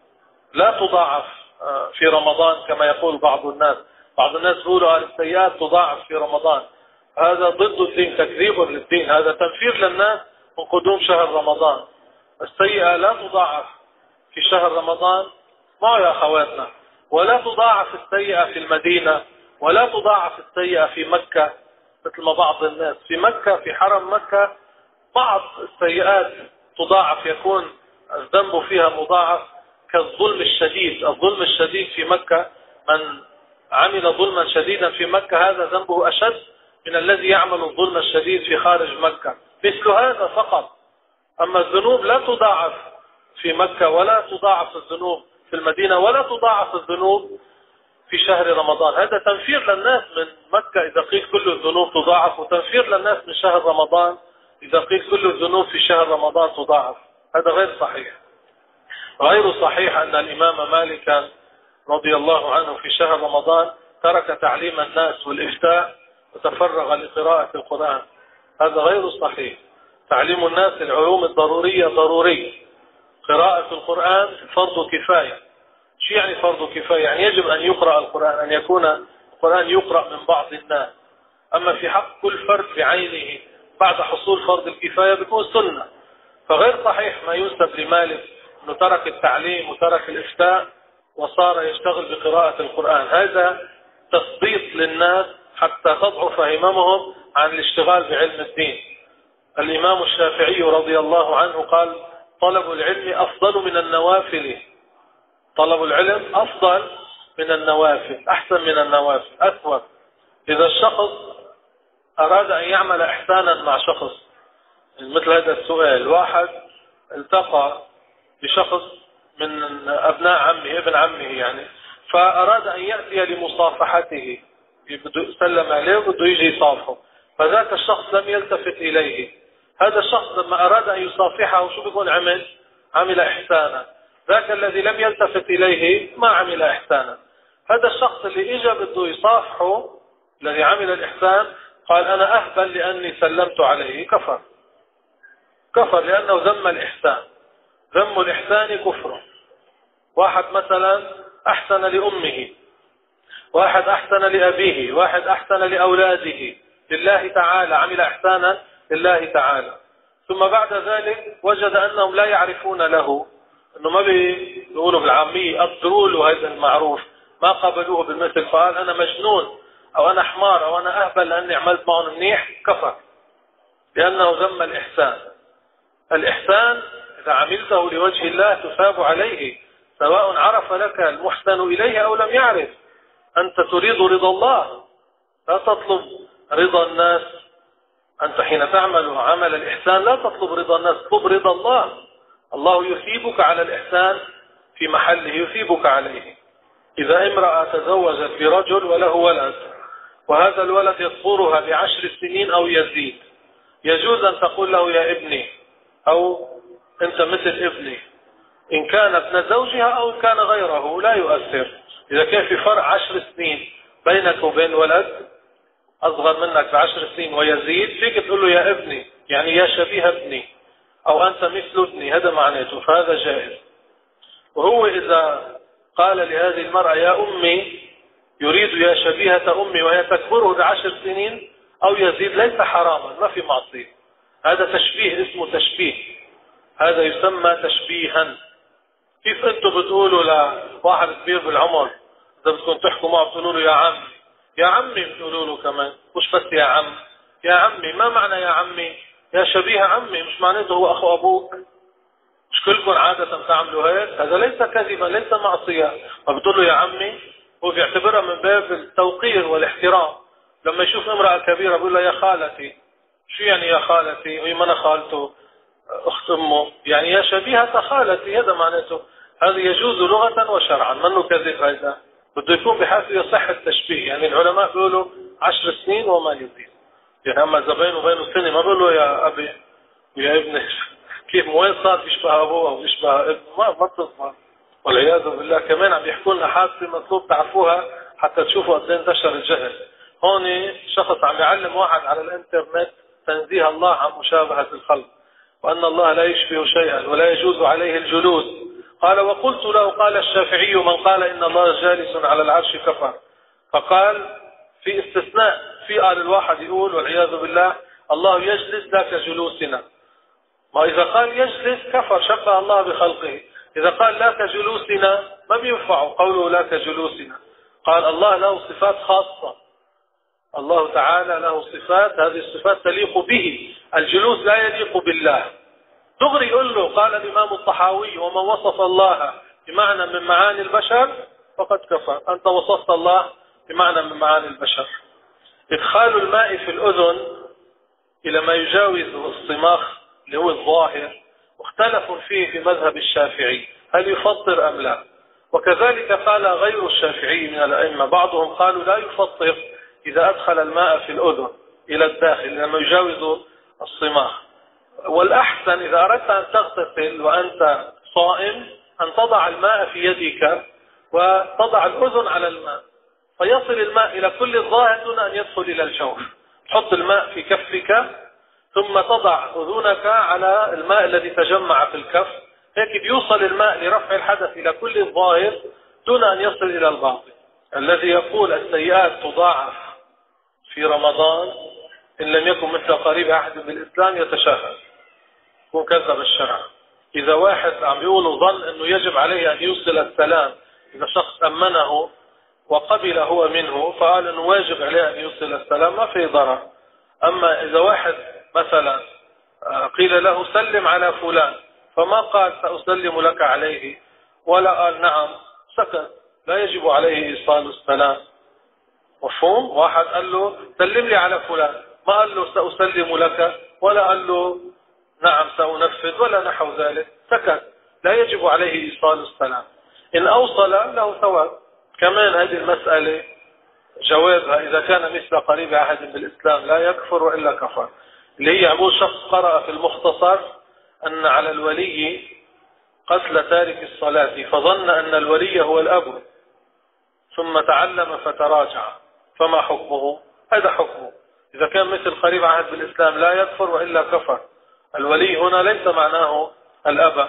Speaker 1: لا تضاعف في رمضان كما يقول بعض الناس. بعض الناس يقولوا السيئات تضاعف في رمضان. هذا ضد الدين، تكذيب للدين، هذا تنفير للناس من قدوم شهر رمضان. السيئة لا تضاعف في شهر رمضان ما يا أخواتنا، ولا تضاعف السيئة في المدينة، ولا تضاعف السيئة في مكة مثل ما بعض الناس. في مكة في حرم مكة بعض السيئات تضاعف، يكون الذنب فيها مضاعف كالظلم الشديد. الظلم الشديد في مكة، من عمل ظلما شديدا في مكة هذا ذنبه أشد من الذي يعمل الظلم الشديد في خارج مكة، مثل هذا فقط. أما الذنوب لا تضاعف في مكة، ولا تضاعف الذنوب في المدينة، ولا تضاعف الذنوب في شهر رمضان. هذا تنفير للناس من مكة إذا قيل كل الذنوب تضاعف، وتنفير للناس من شهر رمضان إذا قيل كل الذنوب في شهر رمضان تضاعف. هذا غير صحيح. غير صحيح أن الإمام مالك رضي الله عنه في شهر رمضان ترك تعليم الناس والإفتاء وتفرغ لقراءة القرآن. هذا غير صحيح. تعليم الناس العلوم الضرورية ضروري. قراءة القرآن فرض كفاية. شو يعني فرض كفاية؟ يعني يجب أن يقرأ القرآن، أن يكون القرآن يقرأ من بعض الناس. أما في حق كل فرد بعينه بعد حصول فرض الكفاية بيكون سنة. فغير صحيح ما ينسب لمالك أنه ترك التعليم وترك الإفتاء وصار يشتغل بقراءة القرآن. هذا تثبيط للناس حتى تضعف هممهم عن الاشتغال بعلم الدين. الإمام الشافعي رضي الله عنه قال طلب العلم أفضل من النوافل. طلب العلم أفضل من النوافل، أحسن من النوافل، أثوب. إذا الشخص أراد أن يعمل إحسانا مع شخص، مثل هذا السؤال، واحد التقى بشخص من أبناء عمه ابن عمه يعني، فأراد أن يأتي لمصافحته، بده يسلم عليه وبده يجي يصافحه، فذاك الشخص لم يلتفت إليه. هذا الشخص لما أراد أن يصافحه شو بيكون عمل؟ عمل إحسانا. ذاك الذي لم يلتفت إليه ما عمل إحسانا. هذا الشخص اللي إجا بده يصافحه الذي عمل الإحسان قال أنا أهبل لأني سلمت عليه، كفر. كفر لأنه ذم الإحسان. ذم الإحسان كفر. واحد مثلا أحسن لأمه، واحد أحسن لأبيه، واحد أحسن لأولاده لله تعالى، عمل إحسانا لله تعالى، ثم بعد ذلك وجد أنهم لا يعرفون له، أنه ما بيقولوا بالعامية قدروا له هذا المعروف، ما قابلوه بالمثل، فقال أنا مجنون أو أنا حمار أو أنا أهبل لأني عملت معهم منيح، كفر، لأنه ذم الإحسان. الإحسان إذا عملته لوجه الله تثاب عليه، سواء عرف لك المحسن إليه أو لم يعرف. أنت تريد رضا الله، لا تطلب رضا الناس. أنت حين تعمل عمل الإحسان لا تطلب رضا الناس، تطلب رضا الله. الله يثيبك على الإحسان في محله، يثيبك عليه. إذا امرأة تزوجت برجل وله ولد، وهذا الولد يصبرها بعشر سنين أو يزيد، يجوز أن تقول له يا ابني أو أنت مثل ابني، إن كان ابن زوجها أو كان غيره لا يؤثر. إذا كان في فرق عشر سنين بينك وبين ولد أصغر منك بعشر سنين ويزيد، فيك تقول له يا ابني، يعني يا شبيه ابني أو أنت مثل ابني، هذا معناته، فهذا جائز. وهو إذا قال لهذه المرأة يا أمي يريد يا شبيهة أمي وهي تكبره بعشر سنين أو يزيد، ليس حراما، ما في معصية، هذا تشبيه، اسمه تشبيه، هذا يسمى تشبيها. كيف أنتم بتقولوا لواحد كبير بالعمر إذا بدكم تحكوا معه بتقولوا له يا عم، يا عمي بتقولوا له كمان، مش بس يا عم، يا عمي. ما معنى يا عمي؟ يا شبيه عمي، مش معناته هو أخو أبوك. مش كلكم عادة تعملوا هيك؟ هذا ليس كذبا، ليس معصية. فبتقول له يا عمي، هو بيعتبرها من باب التوقير والاحترام. لما يشوف امرأة كبيرة بيقول لها يا خالتي. شو يعني يا خالتي؟ وهي ما أنا خالته، أخت أمه، يعني يا شبيهة خالتي، هذا معناته. هذا يجوز لغة وشرعا، منه كذب. هذا بده يكون بحيث يصح التشبيه. يعني العلماء بيقولوا عشر سنين وما يزيد، يعني أما إذا بينه وبينه سنة ما بيقولوا يا أبي ويا ابني. كيف وين صار بيشبه أبوه أو بيشبه ابنه؟ ما ما بتظهر، والعياذ بالله. كمان عم يحكوا لنا حادثة مطلوب تعرفوها حتى تشوفوا قد ايه انتشر الجهل. هون شخص عم يعلم واحد على الانترنت تنزيه الله عن مشابهة الخلق، وأن الله لا يشبه شيئا ولا يجوز عليه الجلوس. قال وقلت له قال الشافعي من قال إن الله جالس على العرش كفر. فقال في استثناء، في قال الواحد يقول والعياذ بالله الله يجلس لا كجلوسنا، ما إذا قال يجلس كفر، شبه الله بخلقه. إذا قال لا كجلوسنا ما بينفع قوله لا كجلوسنا. قال الله له صفات خاصة، الله تعالى له صفات، هذه الصفات تليق به، الجلوس لا يليق بالله. دغري يقول له قال الإمام الطحاوي ومن وصف الله بمعنى من معاني البشر فقد كفر. أنت وصفت الله بمعنى من معاني البشر. إدخال الماء في الأذن إلى ما يجاوز الصماخ اللي هو الظاهر مختلف فيه في مذهب الشافعي، هل يفطر أم لا؟ وكذلك قال غير الشافعي من الأئمة، بعضهم قالوا لا يفطر إذا أدخل الماء في الأذن إلى الداخل لما يجاوز الصماخ. والأحسن إذا أردت أن تغتسل وأنت صائم أن تضع الماء في يدك وتضع الأذن على الماء فيصل الماء إلى كل الظاهر دون أن يدخل إلى الجوف. تحط الماء في كفك ثم تضع أذنك على الماء الذي تجمع في الكف، هيك بيوصل الماء لرفع الحدث إلى كل الظاهر دون أن يصل إلى الباطن. الذي يقول السيئات تضاعف في رمضان إن لم يكن مثل قريب أحد بالإسلام يتشاهد، هو كذب الشرع. إذا واحد عم يقول ظن أنه يجب عليه أن يوصل السلام، إذا شخص أمنه وقبل هو منه فقال أنه واجب عليه أن يوصل السلام ما في ضرر. أما إذا واحد مثلا قيل له سلم على فلان فما قال سأسلم لك عليه ولا قال نعم، سكت، لا يجب عليه إيصال السلام. مفهوم؟ واحد قال له سلم لي على فلان ما قال له سأسلم لك ولا قال له نعم سأنفذ ولا نحو ذلك، سكت، لا يجب عليه إيصال السلام. إن أوصل له ثواب. كمان هذه المسألة جوابها إذا كان مثل قريب أحد بالإسلام لا يكفر وإلا كفر، اللي هي عمود شخص قرأ في المختصر أن على الولي قتل تارك الصلاة فظن أن الولي هو الأب ثم تعلم فتراجع، فما حكمه؟ هذا حكمه. إذا كان مثل قريب عهد بالإسلام لا يكفر وإلا كفر. الولي هنا ليس معناه الأب،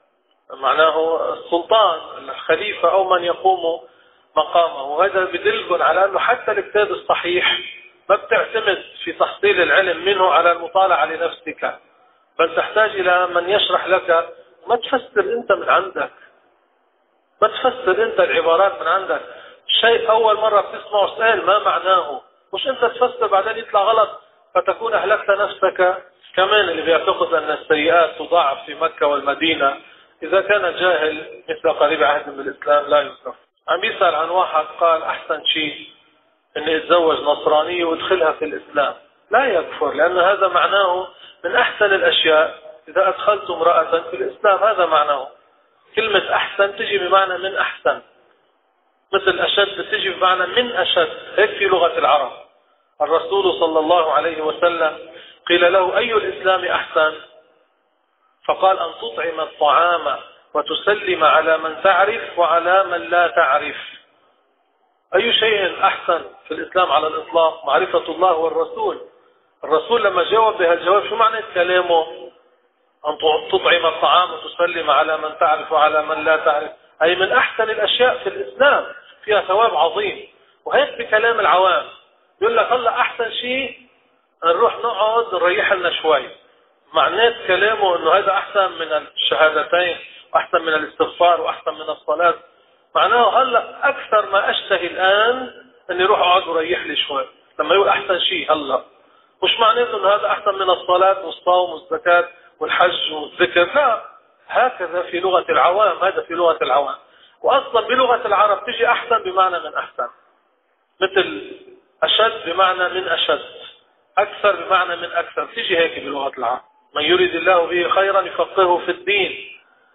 Speaker 1: معناه السلطان الخليفة أو من يقوم مقامه. وهذا بدلكم على أنه حتى الكتاب الصحيح ما بتعتمد في تحصيل العلم منه على المطالعة لنفسك، بل تحتاج إلى من يشرح لك. ما تفسر أنت من عندك، ما تفسر أنت العبارات من عندك. شيء أول مرة بتسمعه اسأل ما معناه، مش أنت تفسر بعدين يطلع غلط فتكون أهلكت نفسك. كمان اللي بيعتقد أن السيئات تضاعف في مكة والمدينة إذا كان جاهل مثل قريب عهد بالإسلام لا يكفر. عم يسأل عن واحد قال أحسن شيء أن يتزوج نصرانية ويدخلها في الإسلام، لا يكفر، لأن هذا معناه من أحسن الأشياء إذا أدخلت امرأة في الإسلام. هذا معناه. كلمة أحسن تجي بمعنى من أحسن، مثل أشد تجي بمعنى من أشد، هيك في لغة العرب. الرسول صلى الله عليه وسلم قيل له أي الإسلام أحسن؟ فقال أن تطعم الطعام وتسلم على من تعرف وعلى من لا تعرف. أي شيء أحسن في الإسلام على الإطلاق؟ معرفة الله والرسول. الرسول لما جاوب بهالجواب شو معنى كلامه؟ أن تطعم الطعام وتسلم على من تعرف وعلى من لا تعرف، أي من أحسن الأشياء في الإسلام، فيها ثواب عظيم. وهيك بكلام العوام يقول لك هلا أحسن شيء نروح نقعد نريح لنا شوي. معنات كلامه أنه هذا أحسن من الشهادتين وأحسن من الاستغفار وأحسن من الصلاة. معناه هلا أكثر ما أشتهي الآن أني أروح أقعد وريح لي شوي. لما يقول أحسن شيء هلا مش معناته أنه هذا أحسن من الصلاة والصوم والزكاة والحج والذكر، لا، هكذا في لغة العوام، هذا في لغة العوام. وأصلا بلغة العرب تجي أحسن بمعنى من أحسن، مثل أشد بمعنى من أشد، أكثر بمعنى من أكثر، تجي هيك بلغة العرب. من يريد الله به خيرا يفقهه في الدين.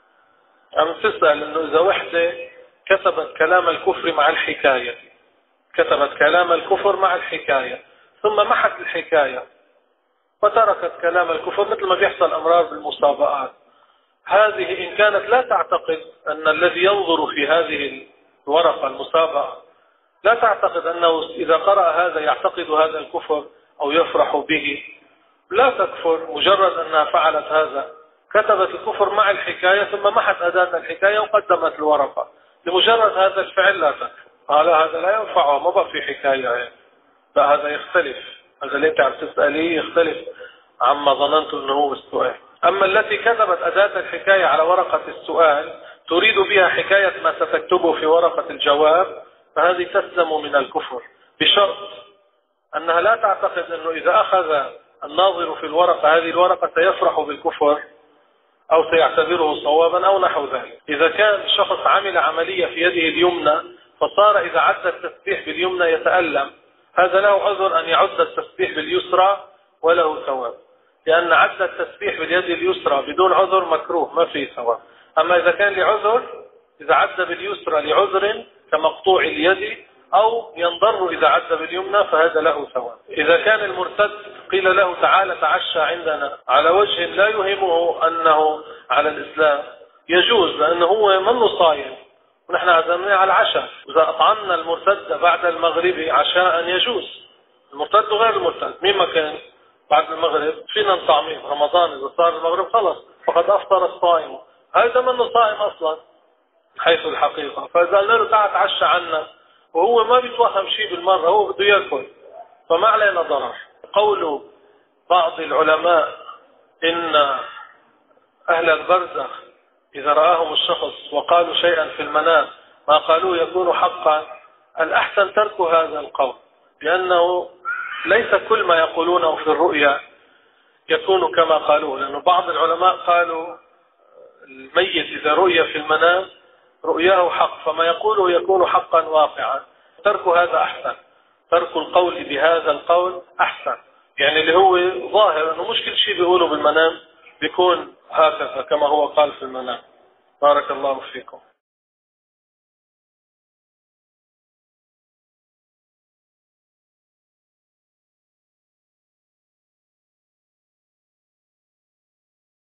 Speaker 1: عم تسأل أنه إذا وحدة كتبت كلام الكفر مع الحكاية، كتبت كلام الكفر مع الحكاية ثم محت الحكاية وتركت كلام الكفر، مثل ما بيحصل أمرار بالمسابقات، هذه إن كانت لا تعتقد أن الذي ينظر في هذه الورقة المسابقة لا تعتقد أنه إذا قرأ هذا يعتقد هذا الكفر أو يفرح به، لا تكفر. مجرد أنها فعلت هذا، كتبت الكفر مع الحكاية ثم محت أداة الحكاية وقدمت الورقة، لمجرد هذا الفعل لا تكفر. قال هذا لا ينفعه، ما بقى في حكاية هيك. لا، هذا يختلف، هذا اللي انت عم تسأليه يختلف عما ظننت أنه هو السؤال. أما التي كتبت أداة الحكاية على ورقة السؤال تريد بها حكاية ما ستكتبه في ورقة الجواب، فهذه تسلم من الكفر، بشرط أنها لا تعتقد أنه إذا أخذ الناظر في الورقة هذه الورقة سيفرح بالكفر أو سيعتبره صوابا أو نحو ذلك. إذا كان شخص عمل عملية في يده اليمنى فصار إذا عد التسبيح باليمنى يتألم، هذا له عذر أن يعد التسبيح باليسرى وله ثواب، لأن عد التسبيح باليد اليسرى بدون عذر مكروه ما فيه ثواب. أما إذا كان لعذر، إذا عد باليسرى لعذر كمقطوع اليد أو ينضر إذا عد باليمنى فهذا له ثواب. إذا كان المرتد قيل له تعال تعشى عندنا على وجه لا يهمه أنه على الإسلام، يجوز، لأنه هو منه صايم ونحن عزمناه على العشاء. إذا أطعمنا المرتد بعد المغرب عشاء يجوز. المرتد غير المرتد مين ما كان بعد المغرب فينا نطعميه. رمضان إذا صار المغرب خلص فقد أفطر الصائم، هذا منه صائم أصلا حيث الحقيقة. فإذا قلنا له تعال تعشى عنا وهو ما بيتوهم شيء بالمرة، هو بده يأكل، فما علينا ضرر. قول بعض العلماء إن أهل البرزخ إذا رآهم الشخص وقالوا شيئا في المنام ما قالوه يكون حقا، الأحسن ترك هذا القول، لأنه ليس كل ما يقولونه في الرؤيا يكون كما قالوه. لأن بعض العلماء قالوا الميت إذا رؤيا في المنام رؤياه حق، فما يقوله يكون حقا واقعا. ترك هذا أحسن، ترك القول بهذا القول أحسن، يعني اللي هو ظاهر أنه مش كل شيء بيقوله بالمنام بيكون هكذا كما هو قال في المنام. بارك الله فيكم.